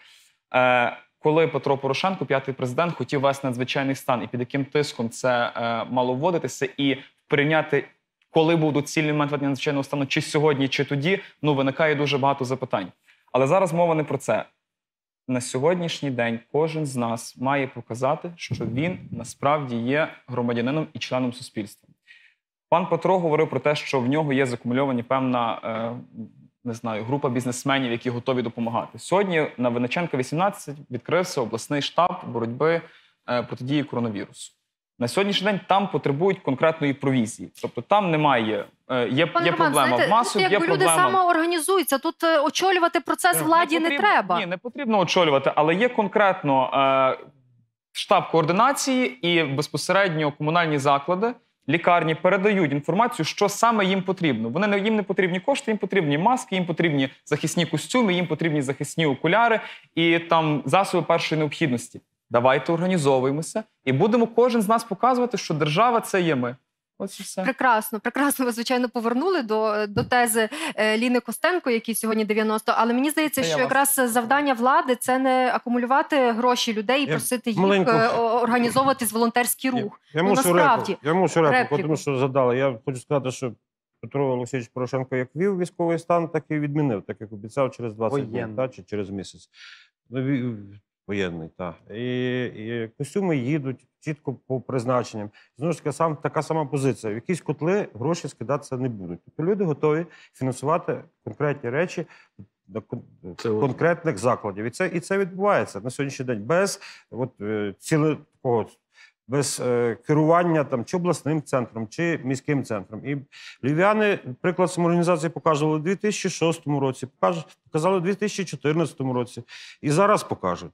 е, коли Петро Порошенко, п'ятий президент, хотів ввести надзвичайний стан, і під яким тиском це е, мало вводитися, і порівняти, коли був доцільний момент введення надзвичайного стану, чи сьогодні, чи тоді, ну, виникає дуже багато запитань. Але зараз мова не про це. На сьогоднішній день кожен з нас має показати, що він насправді є громадянином і членом суспільства. Пан Петро говорив про те, що в нього є закумульовані певна... Е, не знаю, група бізнесменів, які готові допомагати. Сьогодні на Винниченка, вісімнадцять, відкрився обласний штаб боротьби е, протидії коронавірусу. На сьогоднішній день там потребують конкретної провізії. Тобто там немає, е, є, Пане є Роман, проблема знаєте, в масу, тут є якби люди проблема... самоорганізуються, тут е, очолювати процес владі не, потрібно, треба. Ні, не потрібно очолювати, але є конкретно е, штаб координації і безпосередньо комунальні заклади, лікарні передають інформацію, що саме їм потрібно. Вони не, їм не потрібні кошти, їм потрібні маски, їм потрібні захисні костюми, їм потрібні захисні окуляри і там засоби першої необхідності. Давайте організовуємося і будемо кожен з нас показувати, що держава – це є ми. Ось і все. Прекрасно, прекрасно. Ви, звичайно, повернули до, до тези е, Ліни Костенко, якій сьогодні дев'яносто. Але мені здається, Це я що вас. якраз завдання влади – це не акумулювати гроші людей і Я просити їх маленьку- е, о- організовувати волонтерський рух. Я Ну, мушу насправді, репліку, я мушу репліку, репліку. тому що задали. Я хочу сказати, що Петро Олексійович Порошенко як ввів військовий стан, так і відмінив, так як обіцяв через двадцять днів, Воєнний. та, чи через місяць. Ну, ві- Воєнний, так. І, і костюми їдуть чітко по призначенням. Знову ж таки, сам, така сама позиція. В якісь котли гроші скидатися не будуть. Тобто люди готові фінансувати конкретні речі до кон- Це от. конкретних закладів. І це, і це відбувається на сьогоднішній день без от, е, ціле такого, без е, керування там, чи обласним центром, чи міським центром. І львів'яни приклад самоорганізації показували у дві тисячі шостому році, покаж- показали у дві тисячі чотирнадцятому році. І зараз покажуть.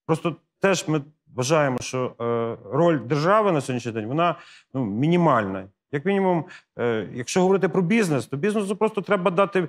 Просто теж ми вважаємо, що е, роль держави на сьогоднішній день, вона ну, мінімальна. Як мінімум, е, якщо говорити про бізнес, то бізнесу просто треба дати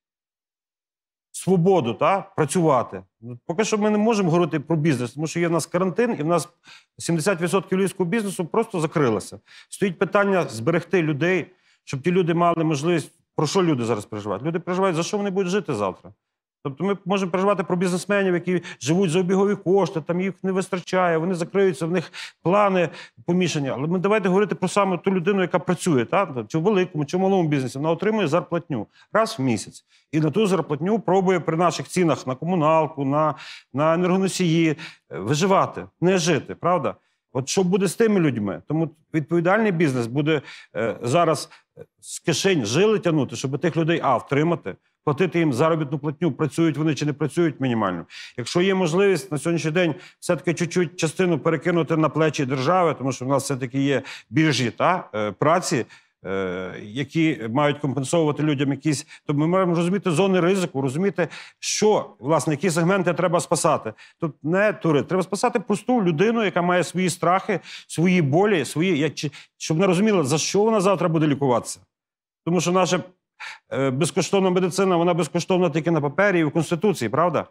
свободу, та, працювати. Поки що ми не можемо говорити про бізнес, тому що є в нас карантин, і в нас сімдесят відсотків львівського бізнесу просто закрилося. Стоїть питання зберегти людей, щоб ті люди мали можливість. Про що люди зараз переживають? Люди переживають, за що вони будуть жити завтра. Тобто ми можемо переживати про бізнесменів, які живуть за обігові кошти, там їх не вистачає, вони закриються, в них плани помішані. Але ми давайте говорити про саме ту людину, яка працює, та? Чи в великому, чи в малому бізнесі. Вона отримує зарплатню раз в місяць. І на ту зарплатню пробує при наших цінах на комуналку, на, на енергоносії виживати, не жити, правда? От що буде з тими людьми? Тому відповідальний бізнес буде е, зараз з кишень жили тягнути, щоб тих людей, а, втримати, платити їм заробітну платню, працюють вони чи не працюють мінімально. Якщо є можливість на сьогоднішній день все-таки чуть-чуть частину перекинути на плечі держави, тому що в нас все-таки є біржі та, е, праці, е, які мають компенсовувати людям якісь... То ми маємо розуміти зони ризику, розуміти, що, власне, які сегменти треба спасати. Тут не тури, треба спасати просту людину, яка має свої страхи, свої болі, свої... Як, щоб вона розуміла, за що вона завтра буде лікуватися. Тому що наша безкоштовна медицина, вона безкоштовна тільки на папері і в Конституції, правда?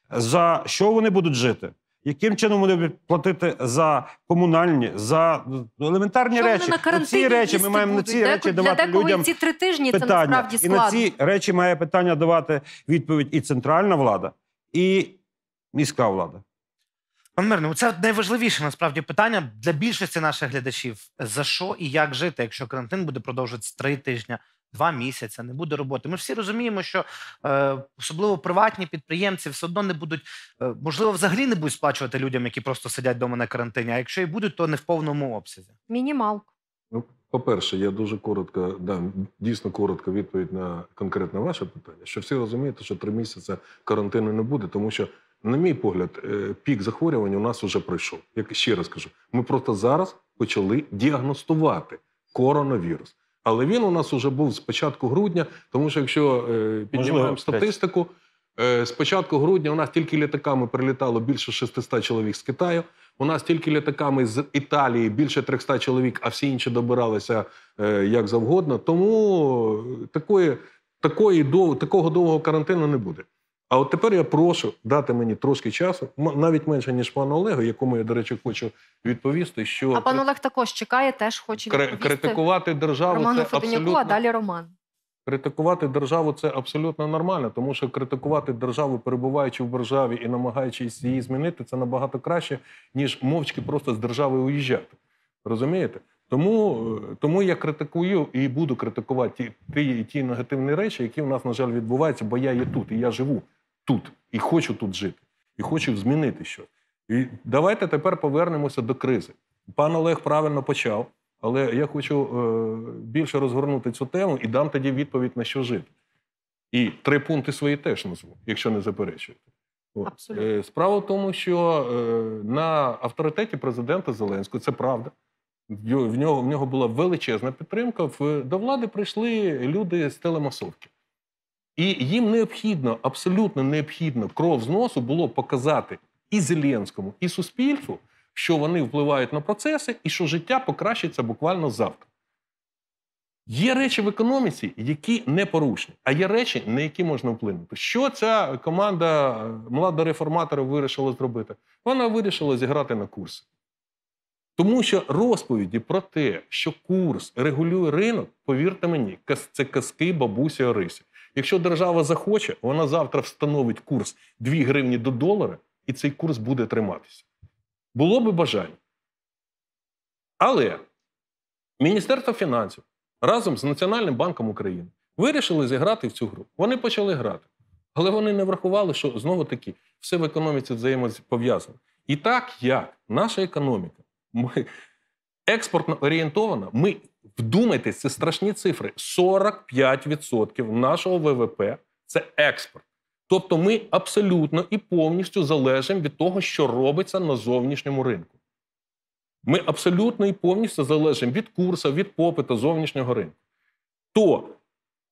За що вони будуть жити? Яким чином вони будуть платити за комунальні, за елементарні Що речі? вони на На карантині ці речі їсти ми маємо на будуть? ці речі Деко- давати для декого людям і ці три тижні це питання. насправді І на складно. ці речі має питання давати відповідь і центральна влада, і міська влада. Пан Мирний, це найважливіше насправді питання для більшості наших глядачів. За що і як жити, якщо карантин буде продовжуватися три тижні, два місяці, не буде роботи. Ми всі розуміємо, що е, особливо приватні підприємці все одно не будуть, е, можливо, взагалі не будуть сплачувати людям, які просто сидять вдома на карантині, а якщо і будуть, то не в повному обсязі. Мінімалку. Ну, по-перше, я дуже коротко дам, дійсно коротко відповідь на конкретне ваше питання, що всі розумієте, що три місяці карантину не буде, тому що, на мій погляд, пік захворювань у нас вже пройшов. Як ще раз кажу, ми просто зараз почали діагностувати коронавірус. Але він у нас вже був з початку грудня, тому що якщо е, піднімаємо статистику, е, з початку грудня у нас тільки літаками прилітало більше шістсот чоловік з Китаю, у нас тільки літаками з Італії більше триста чоловік, а всі інші добиралися е, як завгодно. Тому такої, такої, дов, такого довгого карантину не буде. А от тепер я прошу дати мені трошки часу, навіть менше, ніж пану Олегу, якому я, до речі, хочу відповісти, що... А пан Олег також чекає, теж хоче відповісти. Критикувати державу Роману це Феденюку, абсолютно... а далі Роман. Критикувати державу – це абсолютно нормально, тому що критикувати державу, перебуваючи в державі і намагаючись її змінити, це набагато краще, ніж мовчки просто з держави уїжджати. Розумієте? Тому, тому я критикую і буду критикувати ті, ті, ті негативні речі, які в нас, на жаль, відбуваються, бо я є тут, і я живу тут, і хочу тут жити, і хочу змінити щось. І давайте тепер повернемося до кризи. Пан Олег правильно почав, але я хочу е, більше розгорнути цю тему і дам тоді відповідь, на що жити. І три пункти свої теж назву, якщо не заперечуєте. Абсолютно. Е, справа в тому, що е, на авторитеті президента Зеленського, це правда, в нього, в нього була величезна підтримка, в, до влади прийшли люди з телемасовки. І їм необхідно, абсолютно необхідно кров з носу було показати і Зеленському, і суспільству, що вони впливають на процеси і що життя покращиться буквально завтра. Є речі в економіці, які непорушні, а є речі, на які можна вплинути. Що ця команда младореформаторів вирішила зробити? Вона вирішила зіграти на курси. Тому що розповіді про те, що курс регулює ринок, повірте мені, це казки бабусі Орисі. Якщо держава захоче, вона завтра встановить курс дві гривні до долара, і цей курс буде триматися. Було би бажання. Але Міністерство фінансів разом з Національним банком України вирішили зіграти в цю гру. Вони почали грати. Але вони не врахували, що, знову-таки, все в економіці взаємопов'язано. І так, як наша економіка, ми експортно орієнтована, ми, вдумайтесь, це страшні цифри, сорок п'ять відсотків нашого ВВП – це експорт. Тобто ми абсолютно і повністю залежимо від того, що робиться на зовнішньому ринку. Ми абсолютно і повністю залежимо від курсу, від попиту зовнішнього ринку. То,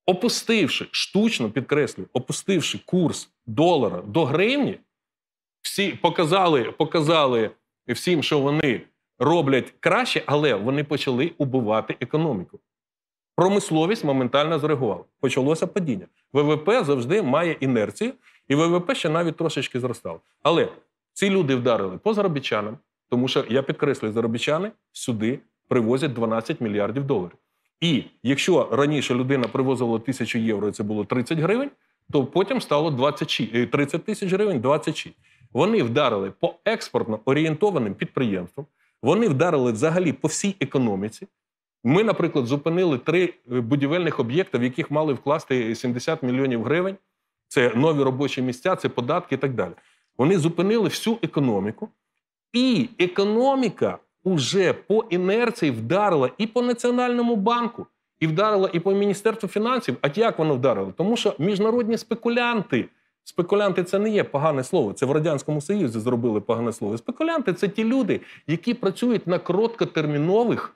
опустивши, штучно підкреслюю, опустивши курс долара до гривні, всі показали, показали всім, що вони роблять краще, але вони почали убивати економіку. Промисловість моментально зреагувала. Почалося падіння. ВВП завжди має інерцію, і ВВП ще навіть трошечки зростало. Але ці люди вдарили по заробітчанам, тому що, я підкреслюю, заробітчани сюди привозять дванадцять мільярдів доларів. І якщо раніше людина привозила тисячу євро, і це було тридцять гривень, то потім стало двадцять шість, тридцять тисяч гривень, двадцять шість. Вони вдарили по експортно орієнтованим підприємствам, вони вдарили взагалі по всій економіці. Ми, наприклад, зупинили три будівельних об'єкти, в яких мали вкласти сімдесят мільйонів гривень. Це нові робочі місця, це податки і так далі. Вони зупинили всю економіку, і економіка уже по інерції вдарила і по Національному банку, і вдарила і по Міністерству фінансів. А як воно вдарило? Тому що міжнародні спекулянти, спекулянти – це не є погане слово, це в Радянському Союзі зробили погане слово. Спекулянти – це ті люди, які працюють на короткотермінових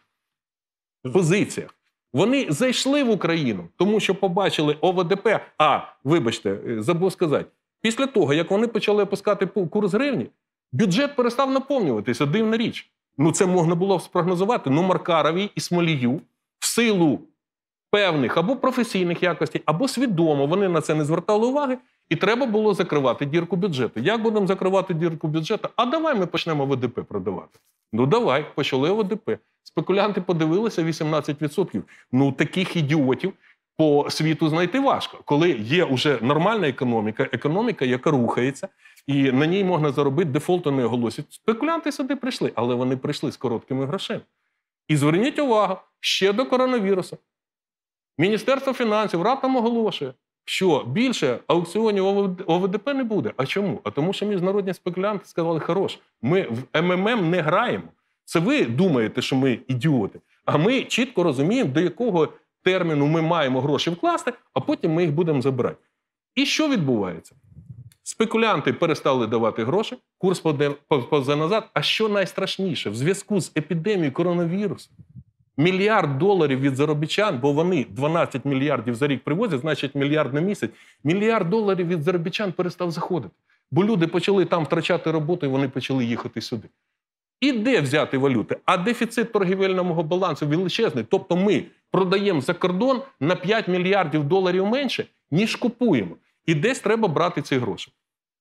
позиціях. Вони зайшли в Україну, тому що побачили ОВДП. А, вибачте, забув сказати, після того, як вони почали опускати курс гривні, бюджет перестав наповнюватися. Дивна річ. Ну, це можна було спрогнозувати. Ну, Маркаровій і Смолію в силу певних або професійних якостей, або свідомо вони на це не звертали уваги, і треба було закривати дірку бюджету. Як будемо закривати дірку бюджету? А давай ми почнемо ВДП продавати. Ну, давай, почали ВДП. Спекулянти подивилися вісімнадцять відсотків. Ну, таких ідіотів по світу знайти важко. Коли є вже нормальна економіка, економіка, яка рухається, і на ній можна заробити, дефолту не оголосять. Спекулянти сюди прийшли, але вони прийшли з короткими грошима. І зверніть увагу, ще до коронавірусу. Міністерство фінансів раптом оголошує, що більше аукціонів ОВДП не буде. А чому? А тому, що міжнародні спекулянти сказали, хорош, ми в МММ не граємо. Це ви думаєте, що ми ідіоти. А ми чітко розуміємо, до якого терміну ми маємо гроші вкласти, а потім ми їх будемо забирати. І що відбувається? Спекулянти перестали давати гроші, курс повзе назад. А що найстрашніше? В зв'язку з епідемією коронавірусу мільярд доларів від заробітчан, бо вони дванадцять мільярдів за рік привозять, значить мільярд на місяць, мільярд доларів від заробітчан перестав заходити. Бо люди почали там втрачати роботу, і вони почали їхати сюди. І де взяти валюти? А дефіцит торгівельного балансу величезний. Тобто ми продаємо за кордон на п'ять мільярдів доларів менше, ніж купуємо. І десь треба брати ці гроші.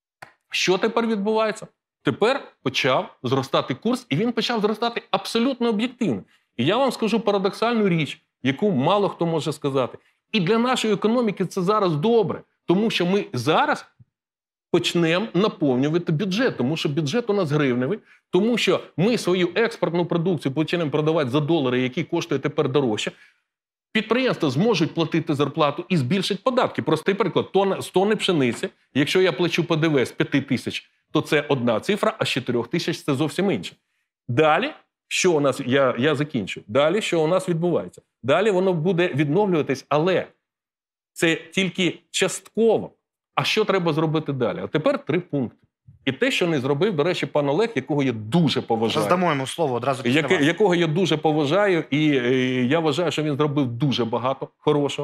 Що тепер відбувається? Тепер почав зростати курс, і він почав зростати абсолютно об'єктивно. І я вам скажу парадоксальну річ, яку мало хто може сказати. І для нашої економіки це зараз добре, тому що ми зараз почнемо наповнювати бюджет, тому що бюджет у нас гривневий, тому що ми свою експортну продукцію почнемо продавати за долари, які коштують тепер дорожче. Підприємства зможуть платити зарплату і збільшать податки. Простий приклад, тонна, з тонни пшениці, якщо я плачу ПДВ з п'яти тисяч, то це одна цифра, а з чотирьох тисяч це зовсім інше. Далі, що у нас, я, я закінчу, далі, що у нас відбувається? Далі воно буде відновлюватись, але це тільки частково. А що треба зробити далі? А тепер три пункти. І те, що не зробив, до речі, пан Олег, якого я дуже поважаю. Роздамо йому слово одразу після Яке, вас. якого я дуже поважаю, і, і я вважаю, що він зробив дуже багато хорошого.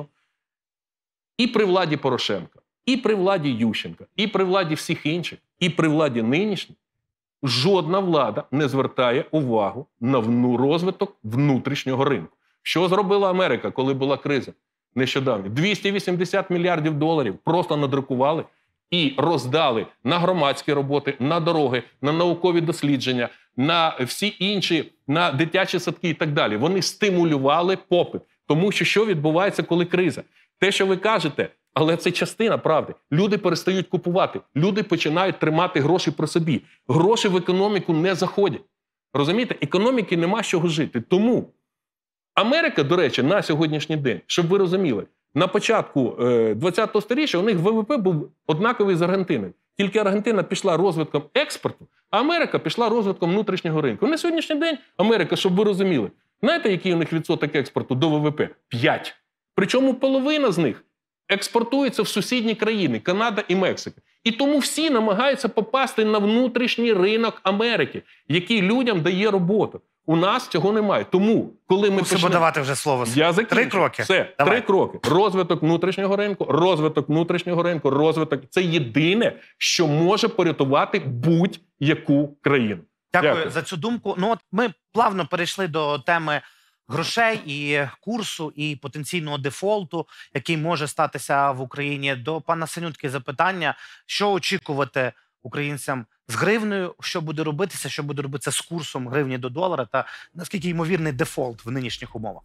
І при владі Порошенка, і при владі Ющенка, і при владі всіх інших, і при владі нинішній, жодна влада не звертає увагу на розвиток внутрішнього ринку. Що зробила Америка, коли була криза? Нещодавно. двісті вісімдесят мільярдів доларів просто надрукували і роздали на громадські роботи, на дороги, на наукові дослідження, на всі інші, на дитячі садки і так далі. Вони стимулювали попит. Тому що що відбувається, коли криза? Те, що ви кажете, але це частина правди. Люди перестають купувати. Люди починають тримати гроші при собі. Гроші в економіку не заходять. Розумієте? Економіки нема з чого жити. Тому Америка, до речі, на сьогоднішній день, щоб ви розуміли, на початку ХХ сторіччя у них ВВП був однаковий з Аргентиною. Тільки Аргентина пішла розвитком експорту, а Америка пішла розвитком внутрішнього ринку. На сьогоднішній день Америка, щоб ви розуміли, знаєте, який у них відсоток експорту до ВВП? п'ять. Причому половина з них експортується в сусідні країни – Канада і Мексика. І тому всі намагаються попасти на внутрішній ринок Америки, який людям дає роботу. У нас цього немає. Тому, коли ми Мусимо почнемо... давати вже слово. Я закінчу. Три кроки. Все, Давай. три кроки. Розвиток внутрішнього ринку, розвиток внутрішнього ринку, розвиток – це єдине, що може порятувати будь-яку країну. Дякую, Дякую. за цю думку. Ну от ми плавно перейшли до теми грошей і курсу, і потенційного дефолту, який може статися в Україні. До пана Синютки запитання, що очікувати українцям з гривнею, що буде робитися, що буде робитися з курсом гривні до долара, та наскільки ймовірний дефолт в нинішніх умовах?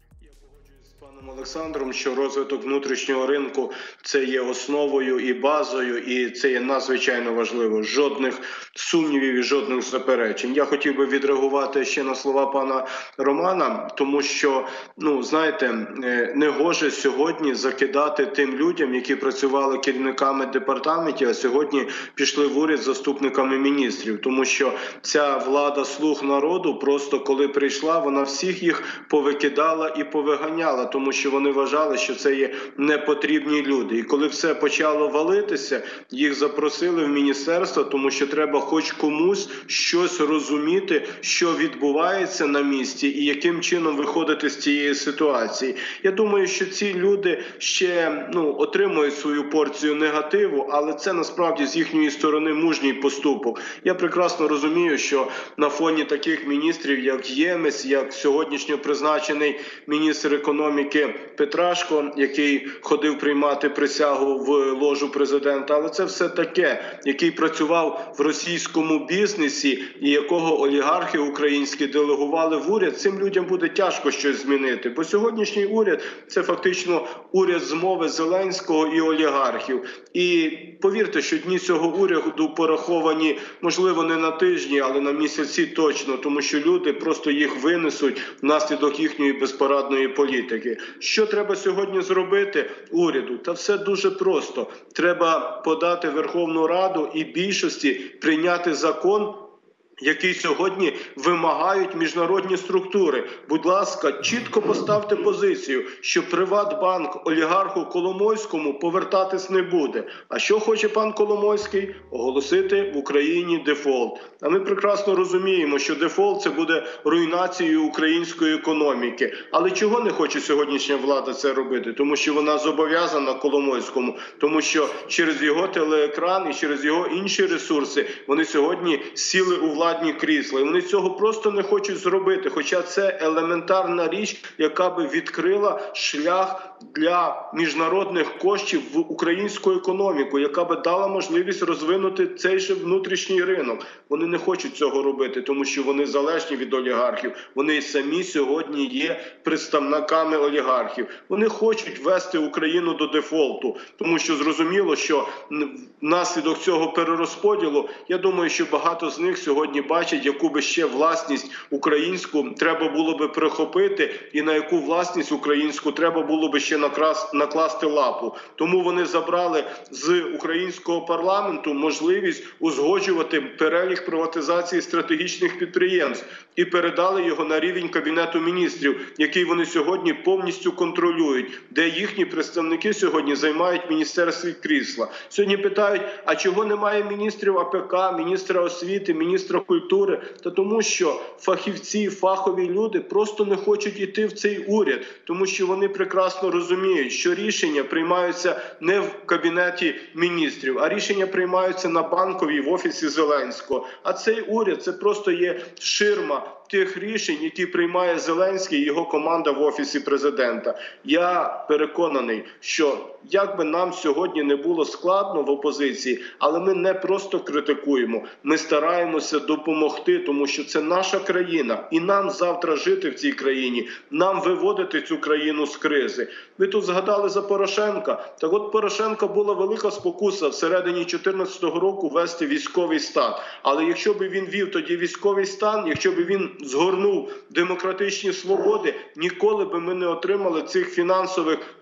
З паном Олександром, що розвиток внутрішнього ринку – це є основою і базою, і це є надзвичайно важливо. Жодних сумнівів і жодних заперечень. Я хотів би відреагувати ще на слова пана Романа, тому що, ну, знаєте, не гоже сьогодні закидати тим людям, які працювали керівниками департаментів, а сьогодні пішли в уряд заступниками міністрів, тому що ця влада слуг народу просто коли прийшла, вона всіх їх повикидала і повиганяла, тому що вони вважали, що це є непотрібні люди. І коли все почало валитися, їх запросили в міністерство, тому що треба хоч комусь щось розуміти, що відбувається на місці і яким чином виходити з цієї ситуації. Я думаю, що ці люди ще, ну, отримують свою порцію негативу, але це насправді з їхньої сторони мужній поступок. Я прекрасно розумію, що на фоні таких міністрів, як Ємець, як сьогоднішньо призначений міністр економіки Петрашко, який ходив приймати присягу в ложу президента, але це все таке, який працював в російському бізнесі і якого олігархи українські делегували в уряд, цим людям буде тяжко щось змінити. Бо сьогоднішній уряд – це фактично уряд змови Зеленського і олігархів. І повірте, що дні цього уряду пораховані, можливо, не на тижні, але на місяці точно, тому що люди просто їх винесуть внаслідок їхньої безпорадної політики. Що треба сьогодні зробити уряду? Та все дуже просто. Треба подати Верховну Раду і більшості прийняти закон, який сьогодні вимагають міжнародні структури. Будь ласка, чітко поставте позицію, що Приватбанк олігарху Коломойському повертатись не буде. А що хоче пан Коломойський? Оголосити в Україні дефолт. А ми прекрасно розуміємо, що дефолт – це буде руйнацією української економіки. Але чого не хоче сьогоднішня влада це робити? Тому що вона зобов'язана Коломойському. Тому що через його телеекран і через його інші ресурси вони сьогодні сіли у владі владні крісла. І вони цього просто не хочуть зробити. Хоча це елементарна річ, яка би відкрила шлях для міжнародних коштів в українську економіку, яка би дала можливість розвинути цей же внутрішній ринок. Вони не хочуть цього робити, тому що вони залежні від олігархів. Вони самі сьогодні є представниками олігархів. Вони хочуть вести Україну до дефолту, тому що зрозуміло, що внаслідок цього перерозподілу, я думаю, що багато з них сьогодні бачать, яку би ще власність українську треба було би прихопити і на яку власність українську треба було би ще накласти лапу. Тому вони забрали з українського парламенту можливість узгоджувати перелік приватизації стратегічних підприємств і передали його на рівень Кабінету міністрів, який вони сьогодні повністю контролюють, де їхні представники сьогодні займають в міністерстві крісла. Сьогодні питають, а чого немає міністрів АПК, міністра освіти, міністра культури? Та тому, що фахівці, фахові люди просто не хочуть йти в цей уряд, тому що вони прекрасно розуміють, що рішення приймаються не в Кабінеті міністрів, а рішення приймаються на Банковій в офісі Зеленського. А цей уряд – це просто є ширма тих рішень, які приймає Зеленський і його команда в Офісі Президента. Я переконаний, що як би нам сьогодні не було складно в опозиції, але ми не просто критикуємо, ми стараємося допомогти, тому що це наша країна, і нам завтра жити в цій країні, нам виводити цю країну з кризи. Ви тут згадали за Порошенка. Так от Порошенка була велика спокуса всередині дві тисячі чотирнадцятого року вести військовий стан. Але якщо б він вів тоді військовий стан, якщо б він згорнув демократичні свободи, ніколи би ми не отримали цих фінансових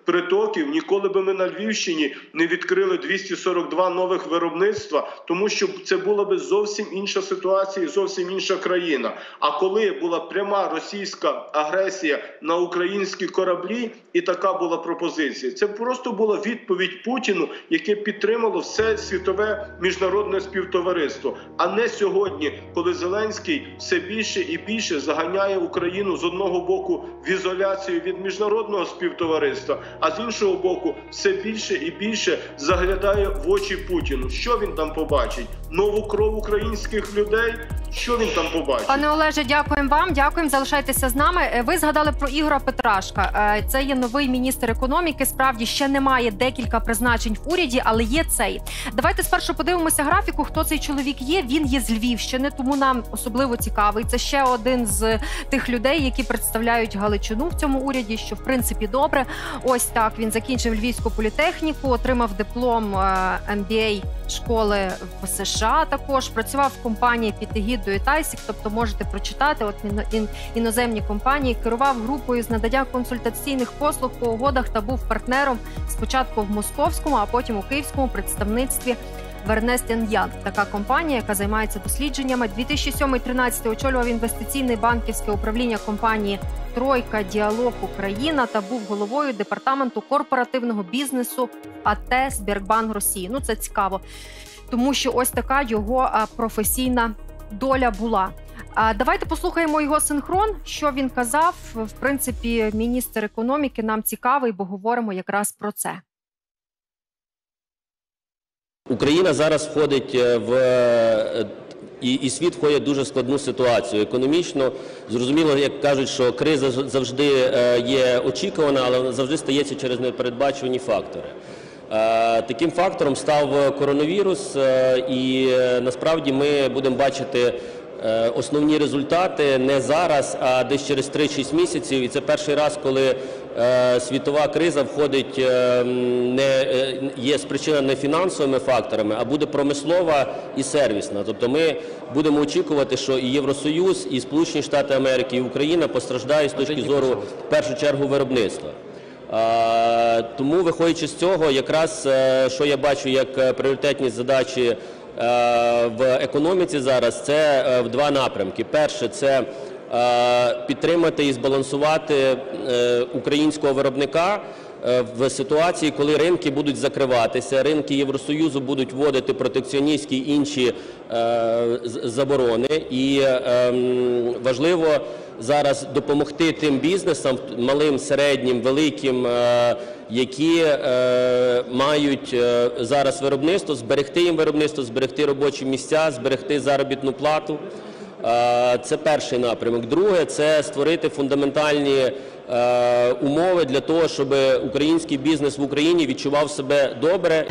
притоків, ніколи би ми на Львівщині не відкрили двісті сорок два нових виробництва, тому що це була би зовсім інша ситуація і зовсім інша країна. А коли була пряма російська агресія на українські кораблі, і така була пропозиція, це просто була відповідь Путіну, яке підтримало все світове міжнародне співтовариство. А не сьогодні, коли Зеленський все більше і більше заганяє Україну з одного боку в ізоляцію від міжнародного співтовариства, а з іншого боку все більше і більше заглядає в очі Путіну. Що він там побачить? Нову кров українських людей? Що він там побачить? Пане Олеже, дякуємо вам, дякуємо, залишайтеся з нами. Ви згадали про Ігоря Петрашка. Це є новий міністр економіки. Справді, ще немає декілька призначень в уряді, але є цей. Давайте спершу подивимося графіку, хто цей чоловік є. Він є з Львівщини, тому нам особливо цікавий. Це ще один з тих людей, які представляють Галичину в цьому уряді, що в принципі добре. Ось так, він закінчив Львівську політехніку, отримав диплом ем бі ей школи в США також, працював в компанії під егідою Тайсік, тобто можете прочитати, от іноземні компанії, керував групою з надання консультаційних послуг по угодах та був партнером спочатку в московському, а потім у київському представництві в Ернест енд Янг. Така компанія, яка займається дослідженнями. дві тисячі сьомий - дві тисячі тринадцятий очолював інвестиційне банківське управління компанії «Тройка Діалог Україна» та був головою департаменту корпоративного бізнесу АТ Сбербанк Росії. Ну, це цікаво, тому що ось така його професійна доля була. А давайте послухаємо його синхрон, що він казав. В принципі, міністр економіки нам цікавий, бо говоримо якраз про це. Україна зараз входить в, і, і світ входить в дуже складну ситуацію. Економічно, зрозуміло, як кажуть, що криза завжди є очікувана, але вона завжди стається через непередбачувані фактори. Таким фактором став коронавірус, і насправді ми будемо бачити основні результати не зараз, а десь через три-шість місяців. І це перший раз, коли світова криза входить, не є спричинена не фінансовими факторами, а буде промислова і сервісна. Тобто ми будемо очікувати, що і Євросоюз, і Сполучені Штати Америки, і Україна постраждають з точки зору, в першу чергу, виробництва. Тому, виходячи з цього, якраз, що я бачу як пріоритетні задачі в економіці зараз, це в два напрямки. Перше – це підтримати і збалансувати українського виробника в ситуації, коли ринки будуть закриватися, ринки Євросоюзу будуть вводити протекціоністські і інші заборони. І важливо зараз допомогти тим бізнесам, малим, середнім, великим, які мають зараз виробництво, зберегти їм виробництво, зберегти робочі місця, зберегти заробітну плату. Це перший напрямок. Друге – це створити фундаментальні умови для того, щоб український бізнес в Україні відчував себе добре.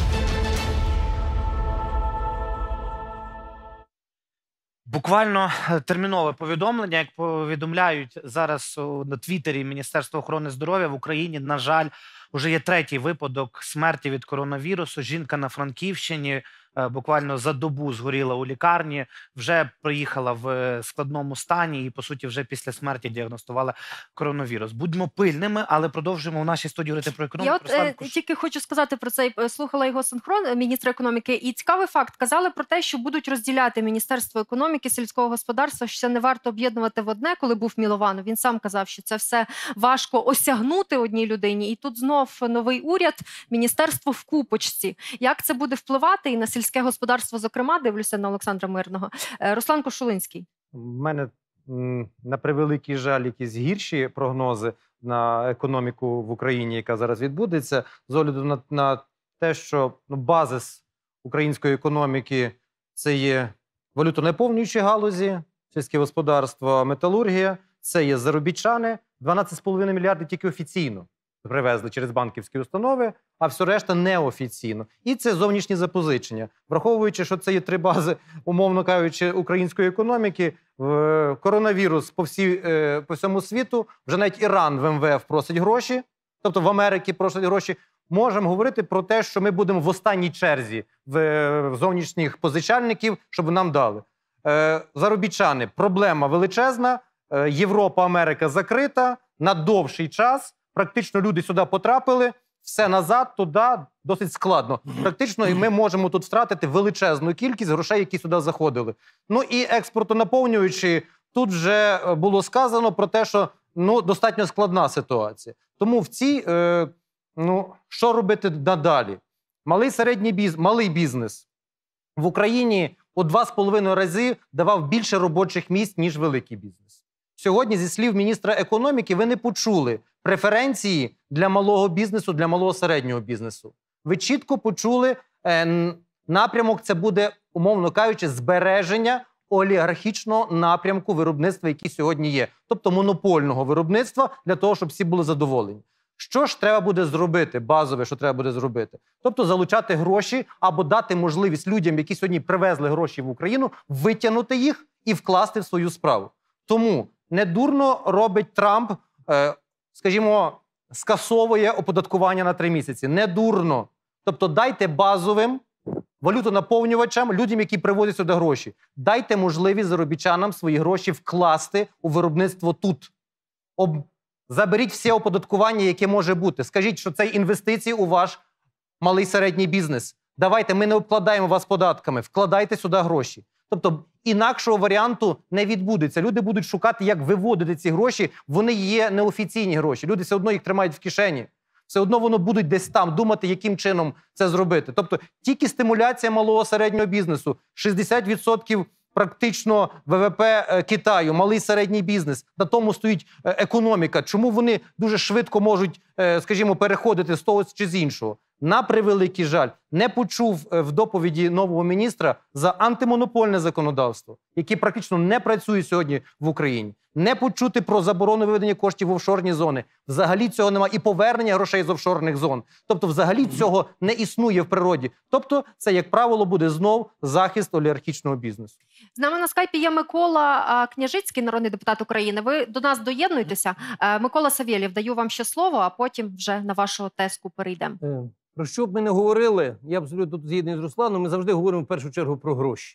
Буквально термінове повідомлення, як повідомляють зараз на Твіттері Міністерства охорони здоров'я, в Україні, на жаль, вже є третій випадок смерті від коронавірусу. Жінка на Франківщині буквально за добу згоріла у лікарні, вже приїхала в складному стані і, по суті, вже після смерті діагностували коронавірус. Будьмо пильними, але продовжуємо в нашій студії говорити про економіку. Я от, е, тільки хочу сказати про це, слухала його синхрон, міністра економіки, і цікавий факт, казали про те, що будуть розділяти Міністерство економіки, сільського господарства, що це не варто об'єднувати в одне, коли був Мілованов. Він сам казав, що це все важко осягнути одній людині, і тут знов новий уряд, міністерство в купочці. Як це буде впливати і на сільське господарство, зокрема, дивлюся на Олександра Мирного. Руслан Кошулинський. У мене, на превеликий жаль, якісь гірші прогнози на економіку в Україні, яка зараз відбудеться, з огляду на, на те, що ну, базис української економіки – це є валютонаповнюючі галузі, сільське господарство, металургія, це є заробітчани, дванадцять з половиною мільярдів тільки офіційно привезли через банківські установи, а все решта неофіційно. І це зовнішні запозичення. Враховуючи, що це є три бази, умовно кажучи, української економіки, коронавірус по, всі, по всьому світу, вже навіть Іран в ем ве еф просить гроші, тобто в Америці просять гроші, можемо говорити про те, що ми будемо в останній черзі в зовнішніх позичальників, щоб нам дали. Заробітчани – проблема величезна, Європа, Америка закрита на довший час. практично люди сюди потрапили, все назад, туди, досить складно. Практично і ми можемо тут втратити величезну кількість грошей, які сюди заходили. Ну і експортонаповнюючі, тут вже було сказано про те, що ну, достатньо складна ситуація. Тому в цій, е, ну, що робити надалі? Малий середній біз, малий бізнес в Україні у два з половиною рази давав більше робочих місць, ніж великий бізнес. Сьогодні, зі слів міністра економіки, ви не почули преференції для малого бізнесу, для малого середнього бізнесу. Ви чітко почули е, напрямок, це буде, умовно кажучи, збереження олігархічного напрямку виробництва, який сьогодні є. Тобто монопольного виробництва для того, щоб всі були задоволені. Що ж треба буде зробити, базове, що треба буде зробити? Тобто залучати гроші або дати можливість людям, які сьогодні привезли гроші в Україну, витягнути їх і вкласти в свою справу. Тому недурно робить Трамп, е, скажімо, скасовує оподаткування на три місяці. Недурно. Тобто дайте базовим валютонаповнювачам, людям, які привозять сюди гроші, дайте можливість заробітчанам свої гроші вкласти у виробництво тут. Об... Заберіть все оподаткування, яке може бути. Скажіть, що це інвестиції у ваш малий середній бізнес. Давайте, ми не обкладаємо вас податками, вкладайте сюди гроші. Тобто інакшого варіанту не відбудеться. Люди будуть шукати, як виводити ці гроші. Вони є неофіційні гроші. Люди все одно їх тримають в кишені. Все одно воно будуть десь там думати, яким чином це зробити. Тобто тільки стимуляція малого середнього бізнесу, шістдесят відсотків практично ВВП Китаю, малий середній бізнес, на тому стоїть економіка. Чому вони дуже швидко можуть, скажімо, переходити з того чи з іншого? На превеликий жаль, не почув в доповіді нового міністра за антимонопольне законодавство, яке практично не працює сьогодні в Україні. Не почути про заборону виведення коштів в офшорні зони. Взагалі цього немає. І повернення грошей з офшорних зон. Тобто взагалі цього не існує в природі. Тобто це, як правило, буде знов захист олігархічного бізнесу. З нами на скайпі є Микола Княжицький, народний депутат України. Ви до нас доєднуйтеся. Микола Савєлєв, даю вам ще слово, а потім вже на вашу тезку перейдемо. Про що б ми не говорили, я абсолютно тут згідний з Русланом, ми завжди говоримо в першу чергу про гроші.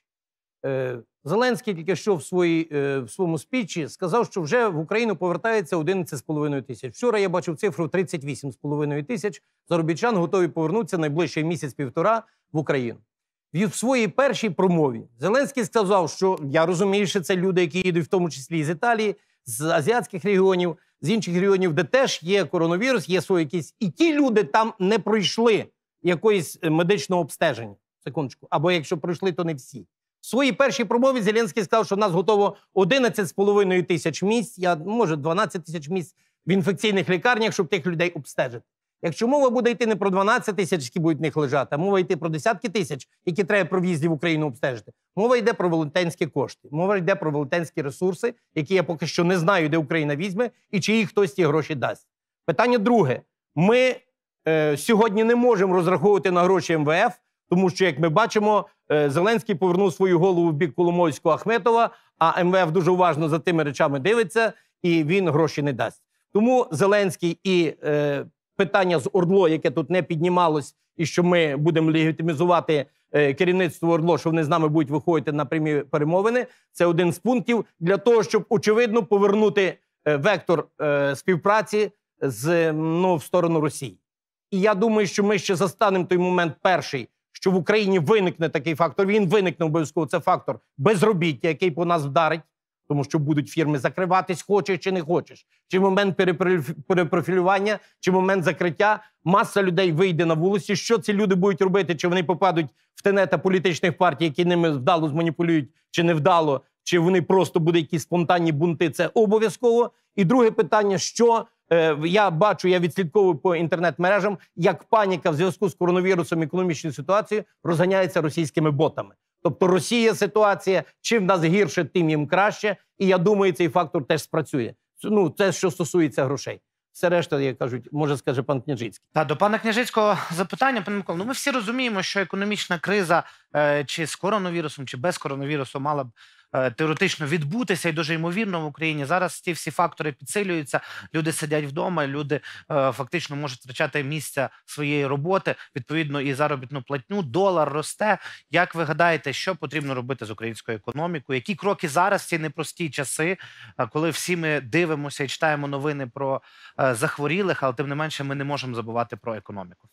Зеленський тільки що в, своїй, в своєму спічі сказав, що вже в Україну повертається одинадцять з половиною тисяч. Вчора я бачив цифру тридцять вісім з половиною тисяч. Заробітчан готові повернутися найближчий місяць-півтора в Україну. В своїй першій промові Зеленський сказав, що я розумію, що це люди, які їдуть в тому числі з Італії, з азіатських регіонів, з інших регіонів, де теж є коронавірус, є свої якісь... І ті люди там не пройшли якоїсь медичного обстеження. Секундочку. Або якщо пройшли, то не всі. В своїй першій промові Зеленський сказав, що в нас готово одинадцять з половиною тисяч місць, я, може дванадцять тисяч місць в інфекційних лікарнях, щоб тих людей обстежити. Якщо мова буде йти не про дванадцять тисяч, які будуть в них лежати, а мова йде про десятки тисяч, які треба про в'їзді в Україну обстежити, мова йде про велетенські кошти, мова йде про велетенські ресурси, які я поки що не знаю, де Україна візьме і чи їй хтось ті гроші дасть. Питання друге. Ми е, сьогодні не можемо розраховувати на гроші ем ве еф, тому що, як ми бачимо, е, Зеленський повернув свою голову в бік Коломойського Ахметова, а ем ве еф дуже уважно за тими речами дивиться, і він гроші не дасть. Тому Зеленський і е, питання з ОРДЛО, яке тут не піднімалось, і що ми будемо легітимізувати е, керівництво ОРДЛО, що вони з нами будуть виходити на прямі перемовини, це один з пунктів для того, щоб, очевидно, повернути е, вектор е, співпраці з, ну, в сторону Росії. І я думаю, що ми ще застанемо той момент перший, що в Україні виникне такий фактор, він виникне обов'язково, це фактор безробіття, який по нас вдарить, тому що будуть фірми закриватись, хочеш чи не хочеш. Чи момент перепрофілювання, чи момент закриття, маса людей вийде на вулиці. Що ці люди будуть робити? Чи вони попадуть в тенета політичних партій, які ними вдало зманіпулюють, чи не вдало, чи вони просто будуть якісь спонтанні бунти, це обов'язково. І друге питання, що е, я бачу, я відслідковую по інтернет-мережам, як паніка в зв'язку з коронавірусом і економічною ситуацією розганяється російськими ботами. Тобто Росія ситуація, чим в нас гірше, тим їм краще. І я думаю, цей фактор теж спрацює. Ну, це що стосується грошей. Все решта, як кажуть, може скаже пан Княжицький. Та, до пана Княжицького запитання, пане Микола. Ну, ми всі розуміємо, що економічна криза е, чи з коронавірусом, чи без коронавірусу мала б е, теоретично відбутися, і дуже ймовірно в Україні. Зараз ті всі фактори підсилюються, люди сидять вдома, люди е, фактично можуть втрачати місця своєї роботи, відповідно і заробітну платню, долар росте. Як ви гадаєте, що потрібно робити з українською економікою? Які кроки зараз в ці непрості часи, е, коли всі ми дивимося і читаємо новини про е, захворілих, але тим не менше ми не можемо забувати про економіку?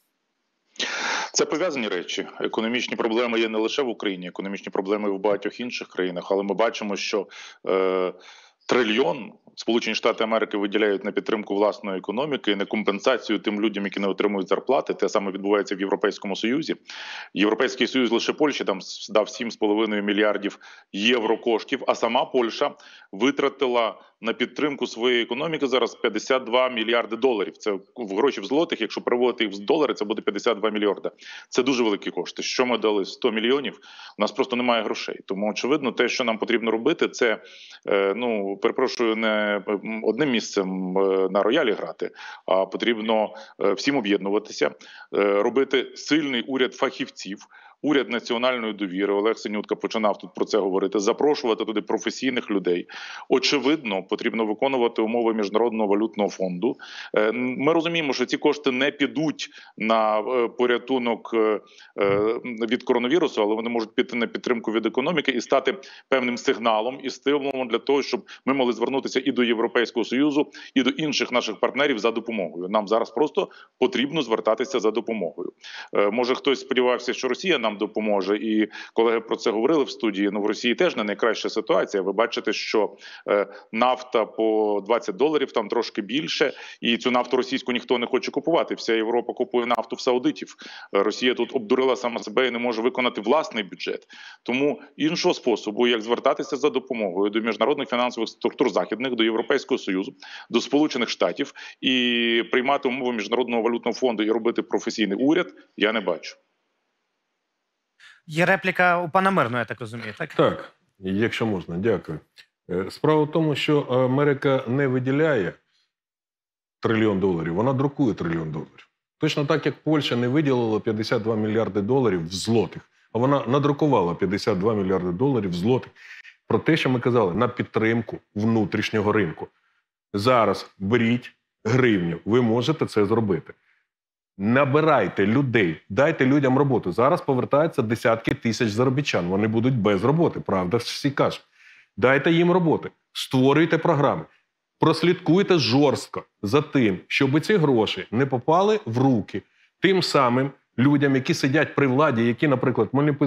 Це пов'язані речі. Економічні проблеми є не лише в Україні, економічні проблеми і в багатьох інших країнах, але ми бачимо, що е, трильйон Сполучені Штати Америки виділяють на підтримку власної економіки, на компенсацію тим людям, які не отримують зарплати. Те саме відбувається в Європейському Союзі. Європейський Союз лише Польщі там дав сім з половиною мільярдів євро коштів, а сама Польща витратила на підтримку своєї економіки зараз п'ятдесят два мільярди доларів. Це в гроші в злотих, якщо переводити їх в долари, це буде п'ятдесят два мільярди. Це дуже великі кошти. Що ми дали? сто мільйонів? У нас просто немає грошей. Тому, очевидно, те, що нам потрібно робити, це, ну, перепрошую, не одним місцем на роялі грати, а потрібно всім об'єднуватися, робити сильний уряд фахівців, уряд національної довіри. Олег Синютка починав тут про це говорити. Запрошувати туди професійних людей. Очевидно, потрібно виконувати умови Міжнародного валютного фонду. Ми розуміємо, що ці кошти не підуть на порятунок від коронавірусу, але вони можуть піти на підтримку від економіки і стати певним сигналом і стимулом для того, щоб ми могли звернутися і до Європейського Союзу, і до інших наших партнерів за допомогою. Нам зараз просто потрібно звертатися за допомогою. Може, хтось сподівався, що Росія нам допоможе, і колеги про це говорили в студії. Ну, в Росії теж не найкраща ситуація. Ви бачите, що е, нафта по двадцять доларів, там трошки більше, і цю нафту російську ніхто не хоче купувати. Вся Європа купує нафту в саудитів. Росія тут обдурила сама себе і не може виконати власний бюджет. Тому іншого способу, як звертатися за допомогою до міжнародних фінансових структур західних, до Європейського Союзу, до Сполучених Штатів і приймати умови Міжнародного валютного фонду і робити професійний уряд, я не бачу. Є репліка у пана Мирного, я так розумію, так? Так, якщо можна, дякую. Справа в тому, що Америка не виділяє трильйон доларів, вона друкує трильйон доларів. Точно так, як Польща не виділила п'ятдесят два мільярди доларів в злотих, а вона надрукувала п'ятдесят два мільярди доларів в злотих. Про те, що ми казали, на підтримку внутрішнього ринку. Зараз беріть гривню, ви можете це зробити. Набирайте людей, дайте людям роботу. Зараз повертаються десятки тисяч заробітчан. Вони будуть без роботи, правда, всі кажуть. Дайте їм роботи, створюйте програми, прослідкуйте жорстко за тим, щоб ці гроші не попали в руки тим самим людям, які сидять при владі, які, наприклад,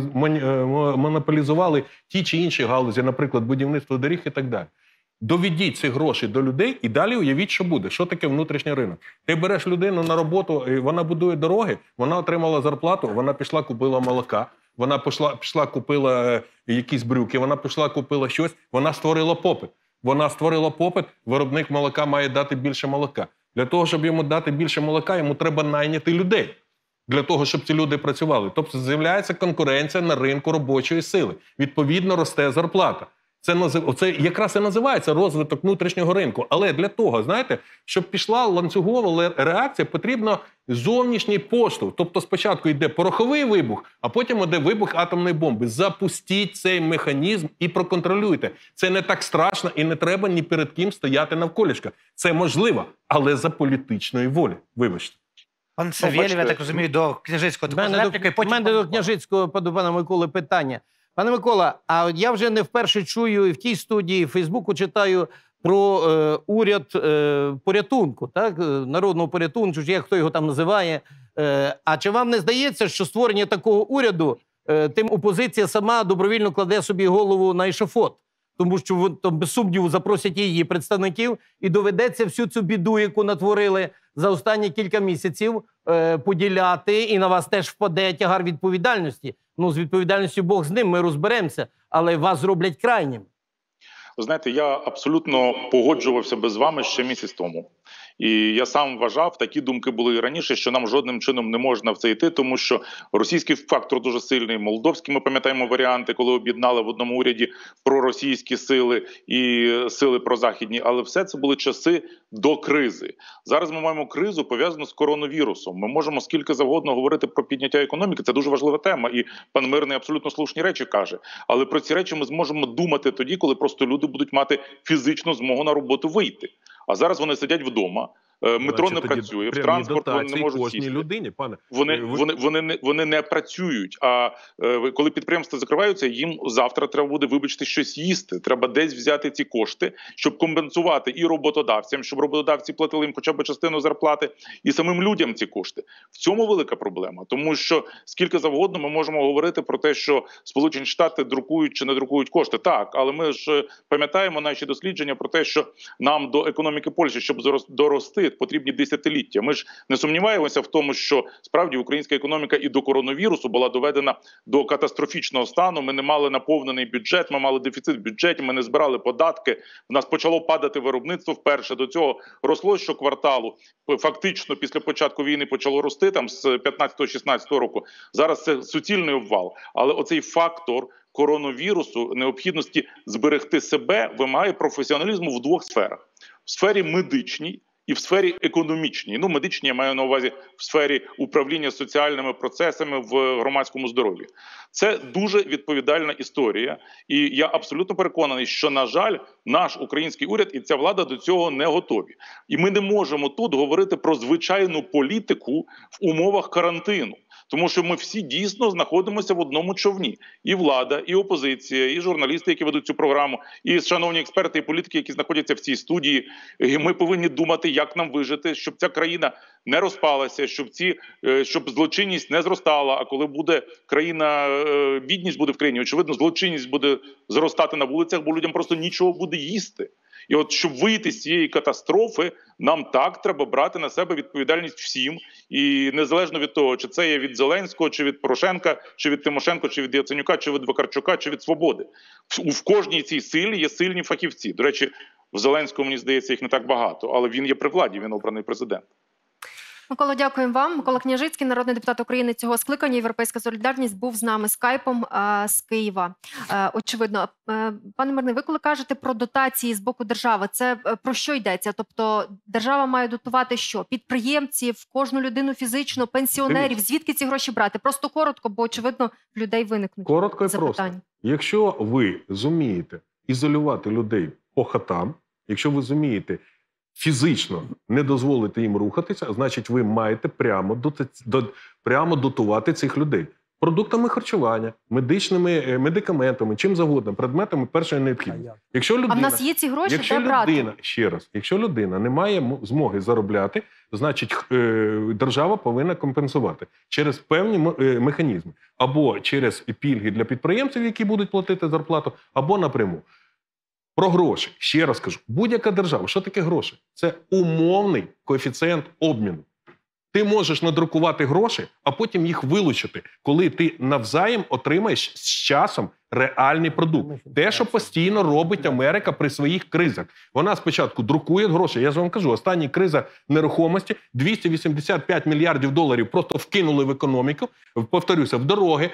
монополізували ті чи інші галузі, наприклад, будівництво доріг і так далі. Доведіть ці гроші до людей і далі уявіть, що буде. Що таке внутрішній ринок? Ти береш людину на роботу, і вона будує дороги, вона отримала зарплату, вона пішла, купила молока, вона пішла, пішла купила якісь брюки, вона пішла, купила щось, вона створила попит. Вона створила попит, виробник молока має дати більше молока. Для того, щоб йому дати більше молока, йому треба найняти людей. Для того, щоб ці люди працювали. Тобто з'являється конкуренція на ринку робочої сили. Відповідно, росте зарплата. Це, це якраз і називається розвиток внутрішнього ринку. Але для того, знаєте, щоб пішла ланцюгова реакція, потрібно зовнішній поштовх. Тобто спочатку йде пороховий вибух, а потім йде вибух атомної бомби. Запустіть цей механізм і проконтролюйте. Це не так страшно і не треба ні перед ким стояти навколішка. Це можливо, але за політичної волі. Вибачте. Пан Савєлєв, я так розумію, до Княжицького. У мене, до, потім... мене до Княжицького, до пана Миколи, питання. Пане Микола, а от я вже не вперше чую і в тій студії, і в Фейсбуку читаю про е, уряд е, порятунку, так? Народного порятунку, чи як хто його там називає. Е, а чи вам не здається, що створення такого уряду, е, тим опозиція сама добровільно кладе собі голову на ешафот? Тому що там, без сумніву, запросять її представників і доведеться всю цю біду, яку натворили за останні кілька місяців, е, поділяти, і на вас теж впаде тягар відповідальності. Ну, з відповідальністю Бог з ним, ми розберемося, але вас зроблять крайнім. Ви знаєте, я абсолютно погоджувався би з вами ще місяць тому. І я сам вважав, такі думки були і раніше, що нам жодним чином не можна в це йти, тому що російський фактор дуже сильний, молдовський, ми пам'ятаємо варіанти, коли об'єднали в одному уряді проросійські сили і сили прозахідні, але все це були часи до кризи. Зараз ми маємо кризу, пов'язану з коронавірусом. Ми можемо скільки завгодно говорити про підняття економіки, це дуже важлива тема, і пан Мирний абсолютно слушні речі каже. Але про ці речі ми зможемо думати тоді, коли просто люди будуть мати фізичну змогу на роботу вийти. А зараз вони сидять вдома, метро не працює, в транспорт вони не можуть сісти. Людині, пане. Вони, вони, вони, не, вони не працюють, а е, коли підприємства закриваються, їм завтра треба буде, вибачте, щось їсти. Треба десь взяти ці кошти, щоб компенсувати і роботодавцям, щоб роботодавці платили їм хоча б частину зарплати, і самим людям ці кошти. В цьому велика проблема, тому що скільки завгодно ми можемо говорити про те, що Сполучені Штати друкують чи не друкують кошти. Так, але ми ж пам'ятаємо наші дослідження про те, що нам до економіки Польщі, щоб дорости, потрібні десятиліття. Ми ж не сумніваємося в тому, що справді українська економіка і до коронавірусу була доведена до катастрофічного стану. Ми не мали наповнений бюджет, ми мали дефіцит в бюджеті, ми не збирали податки. В нас почало падати виробництво вперше. До цього росло щокварталу. Фактично після початку війни почало рости там з п'ятнадцятого-шістнадцятого року. Зараз це суцільний обвал. Але оцей фактор коронавірусу, необхідності зберегти себе, вимагає професіоналізму в двох сферах. В сфері медичній і в сфері економічній. Ну, медичній я маю на увазі в сфері управління соціальними процесами в громадському здоров'ї. Це дуже відповідальна історія. І я абсолютно переконаний, що, на жаль, наш український уряд і ця влада до цього не готові. І ми не можемо тут говорити про звичайну політику в умовах карантину. Тому що ми всі дійсно знаходимося в одному човні. І влада, і опозиція, і журналісти, які ведуть цю програму, і шановні експерти, і політики, які знаходяться в цій студії. І ми повинні думати, як нам вижити, щоб ця країна не розпалася, щоб ці, щоб злочинність не зростала. А коли буде країна, бідність буде в країні, очевидно, злочинність буде зростати на вулицях, бо людям просто нічого буде їсти. І от щоб вийти з цієї катастрофи, нам так треба брати на себе відповідальність всім. І незалежно від того, чи це є від Зеленського, чи від Порошенка, чи від Тимошенко, чи від Яценюка, чи від Вакарчука, чи від Свободи. В, в кожній цій силі є сильні фахівці. До речі, в Зеленському, мені здається, їх не так багато, але він є при владі, він обраний президент. Микола, дякуємо вам. Микола Княжицький, народний депутат України цього скликання, Європейська солідарність, був з нами скайпом а, з Києва. А, очевидно. А, пане Мирний, ви коли кажете про дотації з боку держави, це про що йдеться? Тобто держава має дотувати що? Підприємців, кожну людину фізично, пенсіонерів? Звідки ці гроші брати? Просто коротко, бо, очевидно, в людей виникнуть Коротко і запитання. просто. Якщо ви зумієте ізолювати людей по хатам, якщо ви зумієте фізично не дозволити їм рухатися, значить ви маєте прямо, доти... до... прямо дотувати цих людей. Продуктами харчування, медичними медикаментами, чим завгодно, предметами першої необхідності. Якщо людина, а в нас є ці гроші, якщо де брати? людина, ще раз, якщо людина не має змоги заробляти, значить е, держава повинна компенсувати через певні е, механізми. Або через пільги для підприємців, які будуть платити зарплату, або напряму. Про гроші. Ще раз кажу, будь-яка держава, що таке гроші? Це умовний коефіцієнт обміну. Ти можеш надрукувати гроші, а потім їх вилучити, коли ти навзаєм отримаєш з часом реальний продукт. Те, що постійно робить Америка при своїх кризах. Вона спочатку друкує гроші. Я ж вам кажу, остання криза нерухомості, двісті вісімдесят п'ять мільярдів доларів просто вкинули в економіку, повторюся, в дороги,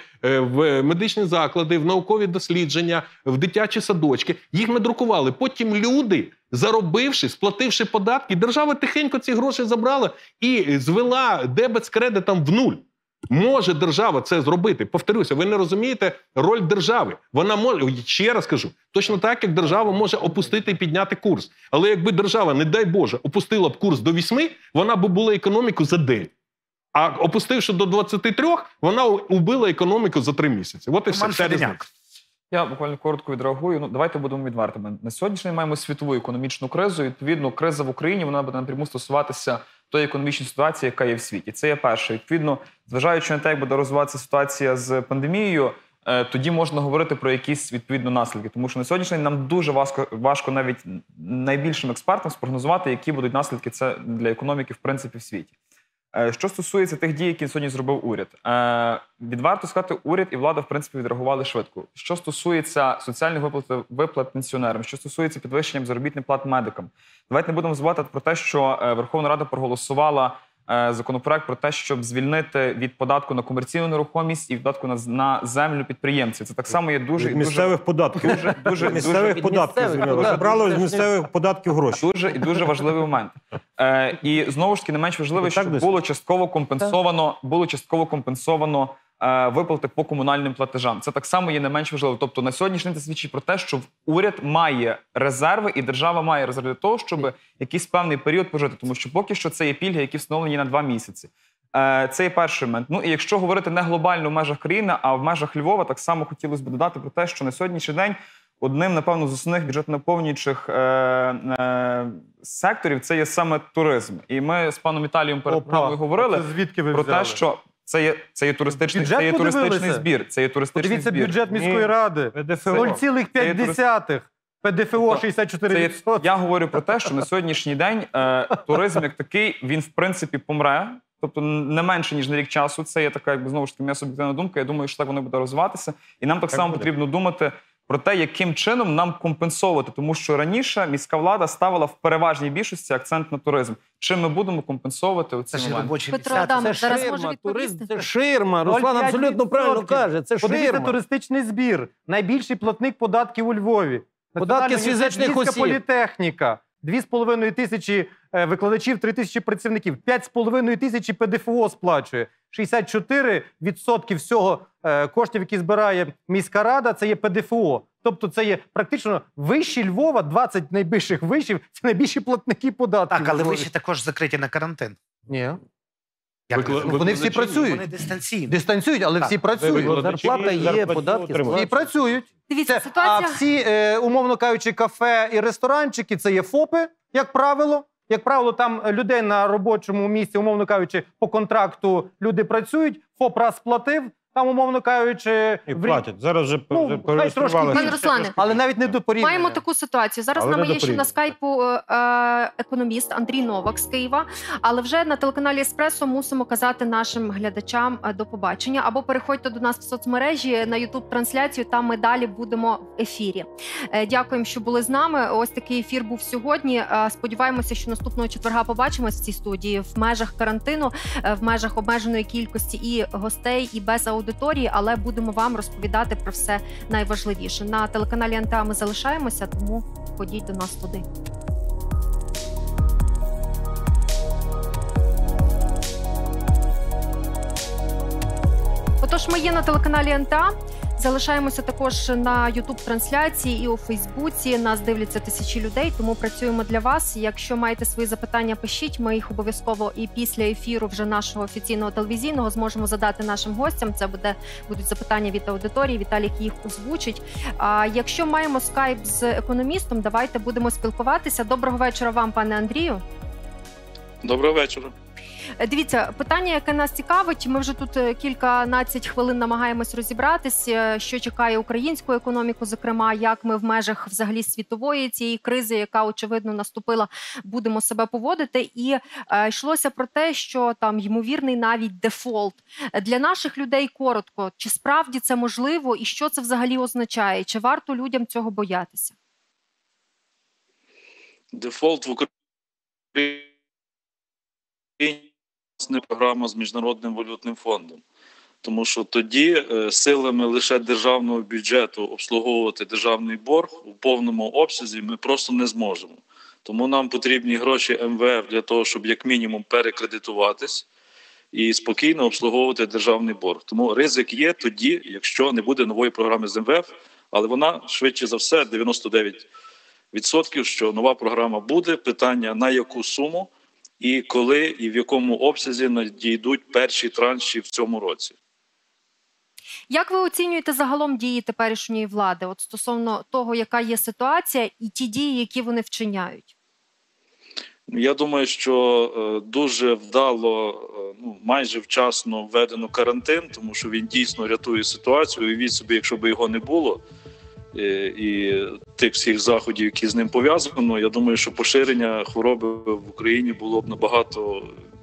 в медичні заклади, в наукові дослідження, в дитячі садочки. Їх надрукували. Потім люди, заробивши, сплативши податки, держава тихенько ці гроші забрала і звела дебет з кредитом в нуль. Може держава це зробити. Повторюся, ви не розумієте роль держави. Вона може, ще раз кажу, точно так, як держава може опустити і підняти курс. Але якби держава, не дай Боже, опустила б курс до восьми, вона б була економіку за день. А опустивши до двадцяти трьох, вона убила економіку за три місяці. От і все. Вся різниця. Я буквально коротко відреагую. Ну, давайте будемо відвертими. На сьогоднішній день маємо світову економічну кризу. Відповідно, криза в Україні, вона буде напряму стосуватися тої економічної ситуації, яка є в світі. Це є перше. Відповідно, зважаючи на те, як буде розвиватися ситуація з пандемією, тоді можна говорити про якісь, відповідно, наслідки. Тому що на сьогоднішній день нам дуже важко, важко навіть найбільшим експертам спрогнозувати, які будуть наслідки це для економіки, в принципі, в світі. Е, Що стосується тих дій, які сьогодні зробив уряд, е, відверто сказати, уряд і влада, в принципі, відреагували швидко. Що стосується соціальних виплат, виплат пенсіонерам, що стосується підвищення заробітних плат медикам, давайте не будемо забувати про те, що е, Верховна Рада проголосувала е, законопроект про те, щоб звільнити від податку на комерційну нерухомість і від податку на, на землю підприємців. Це так само є дуже... Від місцевих дуже, податків. Дуже, дуже, місцевих дуже, податків місцевих звільнили. податків. Забрали з місцевих податків гроші. Дуже і дуже важливий момент. Е, і знову ж таки не менш важливо, Так щоб десь? було частково компенсовано, було частково компенсовано е, виплати по комунальним платежам. Це так само є не менш важливо. Тобто на сьогоднішній день це свідчить про те, що уряд має резерви і держава має резерви для того, щоб якийсь певний період пожити. Тому що поки що це є пільги, які встановлені на два місяці. Е, це є перший момент. Ну і якщо говорити не глобально в межах країни, а в межах Львова, так само хотілося б додати про те, що на сьогоднішній день одним, напевно, з основних бюджетно наповнюючих е, е, секторів це є саме туризм. І ми з паном Віталієм перед програмою говорили Це звідки ви про взяли? те, що це є, це є туристичний, Бюджет це є туристичний подивилися? збір. Це є туристичний Подивіться збір. бюджет міської Ні. ради. ПДФО. нуль цілих п'ять десятих. ПДФО шістдесят чотири Це є, відсотки. я говорю про те, що на сьогоднішній день е, туризм як такий, він в принципі помре. Тобто не менше, ніж на рік часу. Це є така, якби, знову ж таки, моя суб'єктивна думка. Я думаю, що так воно буде розвиватися. І нам так, Так само буде. потрібно думати про те, яким чином нам компенсовувати. Тому що раніше міська влада ставила в переважній більшості акцент на туризм. Чим ми будемо компенсувати оці Це ж моменти? робочі Петро місця. Адам, Це зараз може ширма, відповісти? туризм, це ширма. Руслан ноль цілих п'ять абсолютно правильно відсотків. каже, це Подивіться ширма. туристичний збір. Найбільший платник податків у Львові. Податки з Національна фізичних Львівська осіб. політехніка. Дві з половиною тисячі е, викладачів, три тисячі працівників. П'ять з половиною тисячі ПДФО сплачує. шістдесят чотири відсотки всього е, коштів, які збирає міська рада, це є ПДФО. Тобто це є практично вищі Львова, двадцять найбільших вишів, це найбільші платники податків. Так, але у Львові. виші також закриті на карантин. Ні. Як Викла- ви- Ну, вони всі викладачі, працюють. Вони дистанційні. Дистанціюють, але Так. всі працюють. викладачі, Зарплата є, зарплату податки отримують. Всі працюють. Дивіться, Це, ситуація... А всі, е, умовно кажучи, кафе і ресторанчики це є ФОПи, як правило. Як правило, там людей на робочому місці, умовно кажучи, по контракту люди працюють, ФОП раз сплатив, там, умовно кажучи, І в рік- платять. Зараз вже Ну, вже хай перереєструвалися. Пане Руслане, але навіть не до порівняння. маємо таку ситуацію. Зараз Але з нами не є ще на доприйняли. скайпу е, економіст Андрій Новак з Києва. Але вже на телеканалі Еспресо мусимо казати нашим глядачам е, до побачення. Або переходьте до нас в соцмережі на Ютуб-трансляцію. Там ми далі будемо в ефірі. Е, дякуємо, що були з нами. Ось такий ефір був сьогодні. Е, сподіваємося, що наступного четверга побачимось в цій студії в межах карантину, е, в межах обмеженої кількості і гостей, і без аудиторії. Але будемо вам розповідати про все найважливіше. На телеканалі ен те а ми залишаємося, тому ходіть до нас туди. Отож, ми є на телеканалі ен те а. Залишаємося також на Ютуб-трансляції і у Фейсбуці. Нас дивляться тисячі людей, тому працюємо для вас. Якщо маєте свої запитання, пишіть. Ми їх обов'язково і після ефіру вже нашого офіційного телевізійного зможемо задати нашим гостям. Це буде будуть запитання від аудиторії. Віталій їх озвучить. А якщо маємо скайп з економістом, давайте будемо спілкуватися. Доброго вечора вам, пане Андрію. Доброго вечора. Дивіться, питання, яке нас цікавить, ми вже тут кільканадцять хвилин намагаємось розібратися, що чекає українську економіку, зокрема, як ми в межах взагалі світової цієї кризи, яка, очевидно, наступила, будемо себе поводити. І е, йшлося про те, що там ймовірний навіть дефолт. Для наших людей коротко, чи справді це можливо і що це взагалі означає? Чи варто людям цього боятися? Дефолт в Україні – не програма з Міжнародним валютним фондом. Тому що тоді е, силами лише державного бюджету обслуговувати державний борг у повному обсязі ми просто не зможемо. Тому нам потрібні гроші ем ве еф для того, щоб як мінімум перекредитуватись і спокійно обслуговувати державний борг. Тому ризик є тоді, якщо не буде нової програми з ем ве еф, але вона швидше за все, дев'яносто дев'ять відсотків, що нова програма буде. Питання на яку суму, і коли, і в якому обсязі надійдуть перші транші в цьому році. Як ви оцінюєте загалом дії теперішньої влади, от стосовно того, яка є ситуація, і ті дії, які вони вчиняють? Я думаю, що е, дуже вдало, е, ну, майже вчасно введено карантин, тому що він дійсно рятує ситуацію. Уявіть собі, якщо б його не було, е, і тих всіх заходів, які з ним пов'язано, я думаю, що поширення хвороби в Україні було б набагато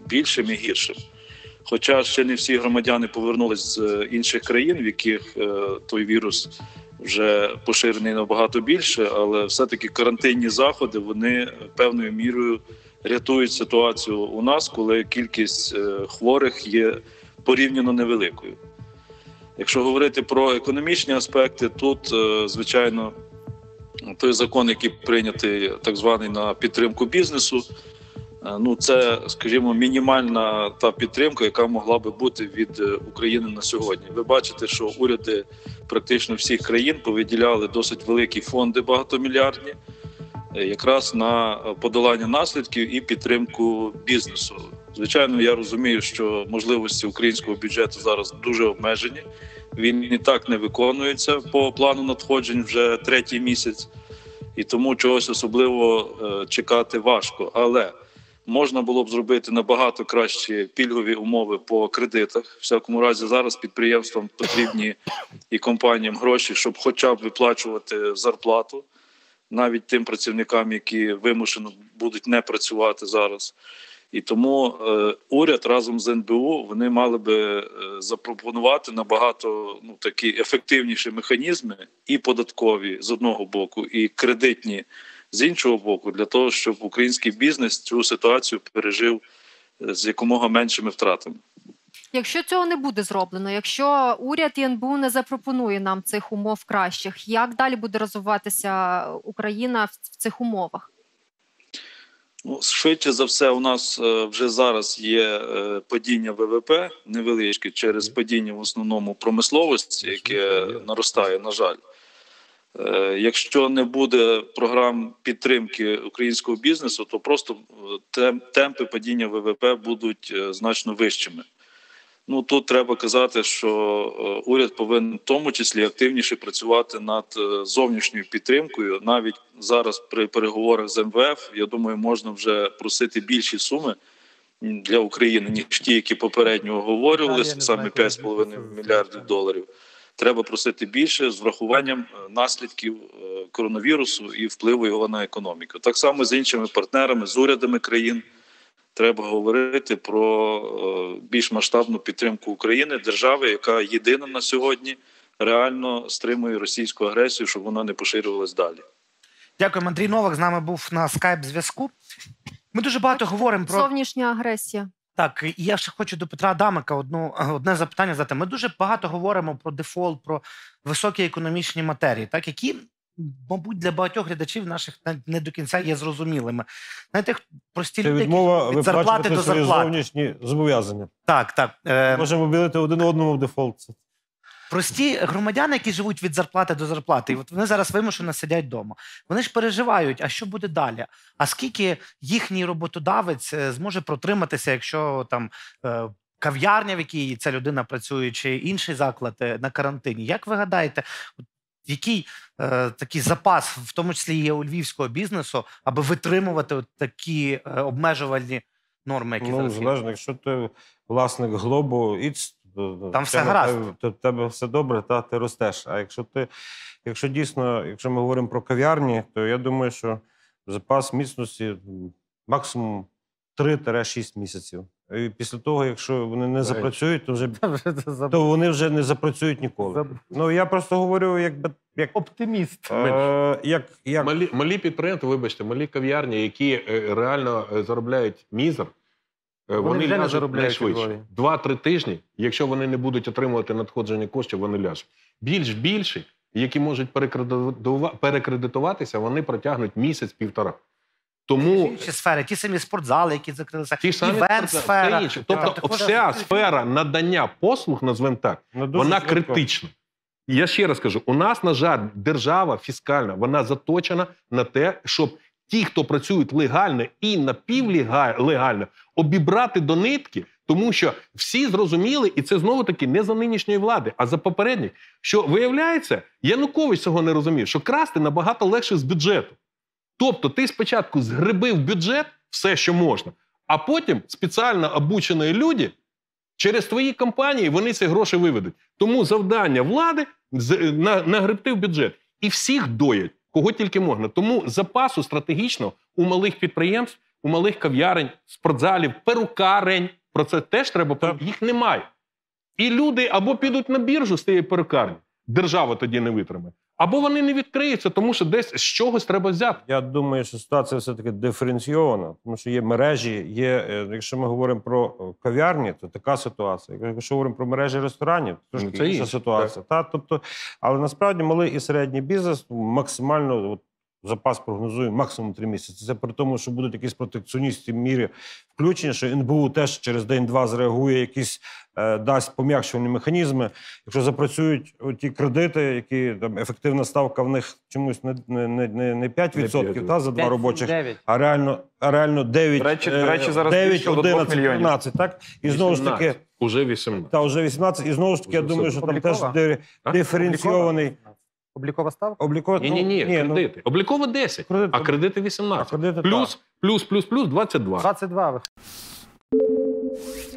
більшим і гіршим. Хоча ще не всі громадяни повернулись з інших країн, в яких е, той вірус вже поширений набагато більше, але все-таки карантинні заходи, вони певною мірою рятують ситуацію у нас, коли кількість е, хворих є порівняно невеликою. Якщо говорити про економічні аспекти, тут, е, звичайно, той закон, який прийнятий так званий на підтримку бізнесу, ну це, скажімо, мінімальна та підтримка, яка могла би бути від України на сьогодні. Ви бачите, що уряди практично всіх країн повиділяли досить великі фонди багатомільярдні, якраз на подолання наслідків і підтримку бізнесу. Звичайно, я розумію, що можливості українського бюджету зараз дуже обмежені. Він і так не виконується по плану надходжень вже третій місяць, і тому чогось особливо е, чекати важко. Але можна було б зробити набагато кращі пільгові умови по кредитах. В всякому разі, зараз підприємствам потрібні і компаніям гроші, щоб хоча б виплачувати зарплату навіть тим працівникам, які вимушено будуть не працювати зараз. І тому е, уряд разом з ен бе у вони мали би е, запропонувати набагато ну, такі ефективніші механізми і податкові з одного боку, і кредитні з іншого боку, для того, щоб український бізнес цю ситуацію пережив з якомога меншими втратами. Якщо цього не буде зроблено, якщо уряд і ен бе у не запропонує нам цих умов кращих, як далі буде розвиватися Україна в цих умовах? Ну, швидше за все, у нас е, вже зараз є е, падіння ве ве пе невеличке через падіння в основному промисловості, яке наростає, на жаль. Е, якщо не буде програм підтримки українського бізнесу, то просто тем, темпи падіння ве ве пе будуть е, значно вищими. Ну, тут треба казати, що е, уряд повинен в тому числі активніше працювати над е, зовнішньою підтримкою. Навіть зараз при переговорах з ем ве еф, я думаю, можна вже просити більші суми для України, ніж ті, які попередньо оговорювалися, саме п'ять з половиною мільярдів доларів. Треба просити більше з врахуванням наслідків е, коронавірусу і впливу його на економіку. Так само з іншими партнерами, з урядами країн. Треба говорити про більш масштабну підтримку України, держави, яка єдина на сьогодні реально стримує російську агресію, щоб вона не поширювалась далі. Дякуємо. Андрій Новак з нами був на скайп-зв'язку. Ми дуже багато говоримо про... Зовнішня агресія. Так, і я ще хочу до Петра Адамика одну, одне запитання задати. Ми дуже багато говоримо про дефолт, про високі економічні матерії, так, які, мабуть, для багатьох глядачів наших не до кінця є зрозумілими. Знаєте, прості Це люди, відмова від зарплати до свої зарплати. зовнішні зобов'язання. Так, так. Е... Можемо обілити один одному в дефолт. Прості громадяни, які живуть від зарплати до зарплати, і от вони зараз вимушено сидять вдома. Вони ж переживають, а що буде далі? А скільки їхній роботодавець зможе протриматися, якщо там е, кав'ярня, в якій ця людина працює, чи інший заклад на карантині? Як ви гадаєте, який е, такий запас, в тому числі є у львівського бізнесу, аби витримувати от такі е, обмежувальні норми, які ну, зараз є? залежно, якщо ти власник Глобу, і там все гаразд. То в тебе все добре, та ти ростеш. А якщо ти, якщо дійсно, якщо ми говоримо про кав'ярні, то я думаю, що запас міцності максимум три-шість місяців. І після того, якщо вони не запрацюють, то вже то вони вже не запрацюють ніколи. Ну я просто говорю, як як оптиміст. Е, як, як... Малі, малі підприємства, вибачте, малі кав'ярні, які е, реально е, заробляють мізер. Вони, вони вже не заробляють швидше. Два-три тижні, якщо вони не будуть отримувати надходження коштів, вони ляжуть. Більш більші, які можуть перекредитуватися, вони протягнуть місяць-півтора. Тому... Інші сфери, ті самі спортзали, які закрилися, ті самі івент-сфера. Тобто так, вся сфера надання послуг, назвемо так, вона критична. Я ще раз кажу, у нас, на жаль, держава фіскальна, вона заточена на те, щоб ті, хто працюють легально і напівлегально, обібрати до нитки, тому що всі зрозуміли, і це знову-таки не за нинішньої влади, а за попередніх, що, виявляється, Янукович цього не розумів, що красти набагато легше з бюджету. Тобто ти спочатку згребив в бюджет все, що можна, а потім спеціально обучені люди через твої компанії вони ці гроші виведуть. Тому завдання влади нагребти в бюджет. І всіх доять, кого тільки можна. Тому запасу стратегічного у малих підприємств у малих кав'ярень, спортзалів, перукарень. Про це теж треба пам'ятати. Їх немає. І люди або підуть на біржу з тієї перукарні, держава тоді не витримає, або вони не відкриються, тому що десь з чогось треба взяти. Я думаю, що ситуація все-таки диференційована, тому що є мережі, є, е, якщо ми говоримо про е, кав'ярні, то така ситуація. Якщо говоримо про мережі ресторанів, то трошки Ну, це інша інше, ситуація. Та, тобто, але насправді малий і середній бізнес максимально, от, запас прогнозує максимум три місяці. Це при тому, що будуть якісь протекціоністські міри включення, що ен бе у теж через день-два зреагує, якісь е, дасть пом'якшувальні механізми. Якщо запрацюють ті кредити, які там ефективна ставка в них чомусь не, не, не, не п'ять відсотків та, за два робочих, а реально, а реально дев'ять, До речі, до речі, зараз дев'ять, збільшили до двох одинадцять, мільйонів. тринадцять, так? І знову ж таки, Уже вісімнадцять. та вже вісімнадцять, і знову ж таки, я Уже думаю, все. що там теж Облікова? ди- А? диференційований Облікова ставка? обліковий. Ні-ні-ні, ну, ну, кредити. Обліково десять, Кредит- а кредити вісімнадцять. А кредити, плюс, плюс, плюс, плюс двадцять два. двадцять два.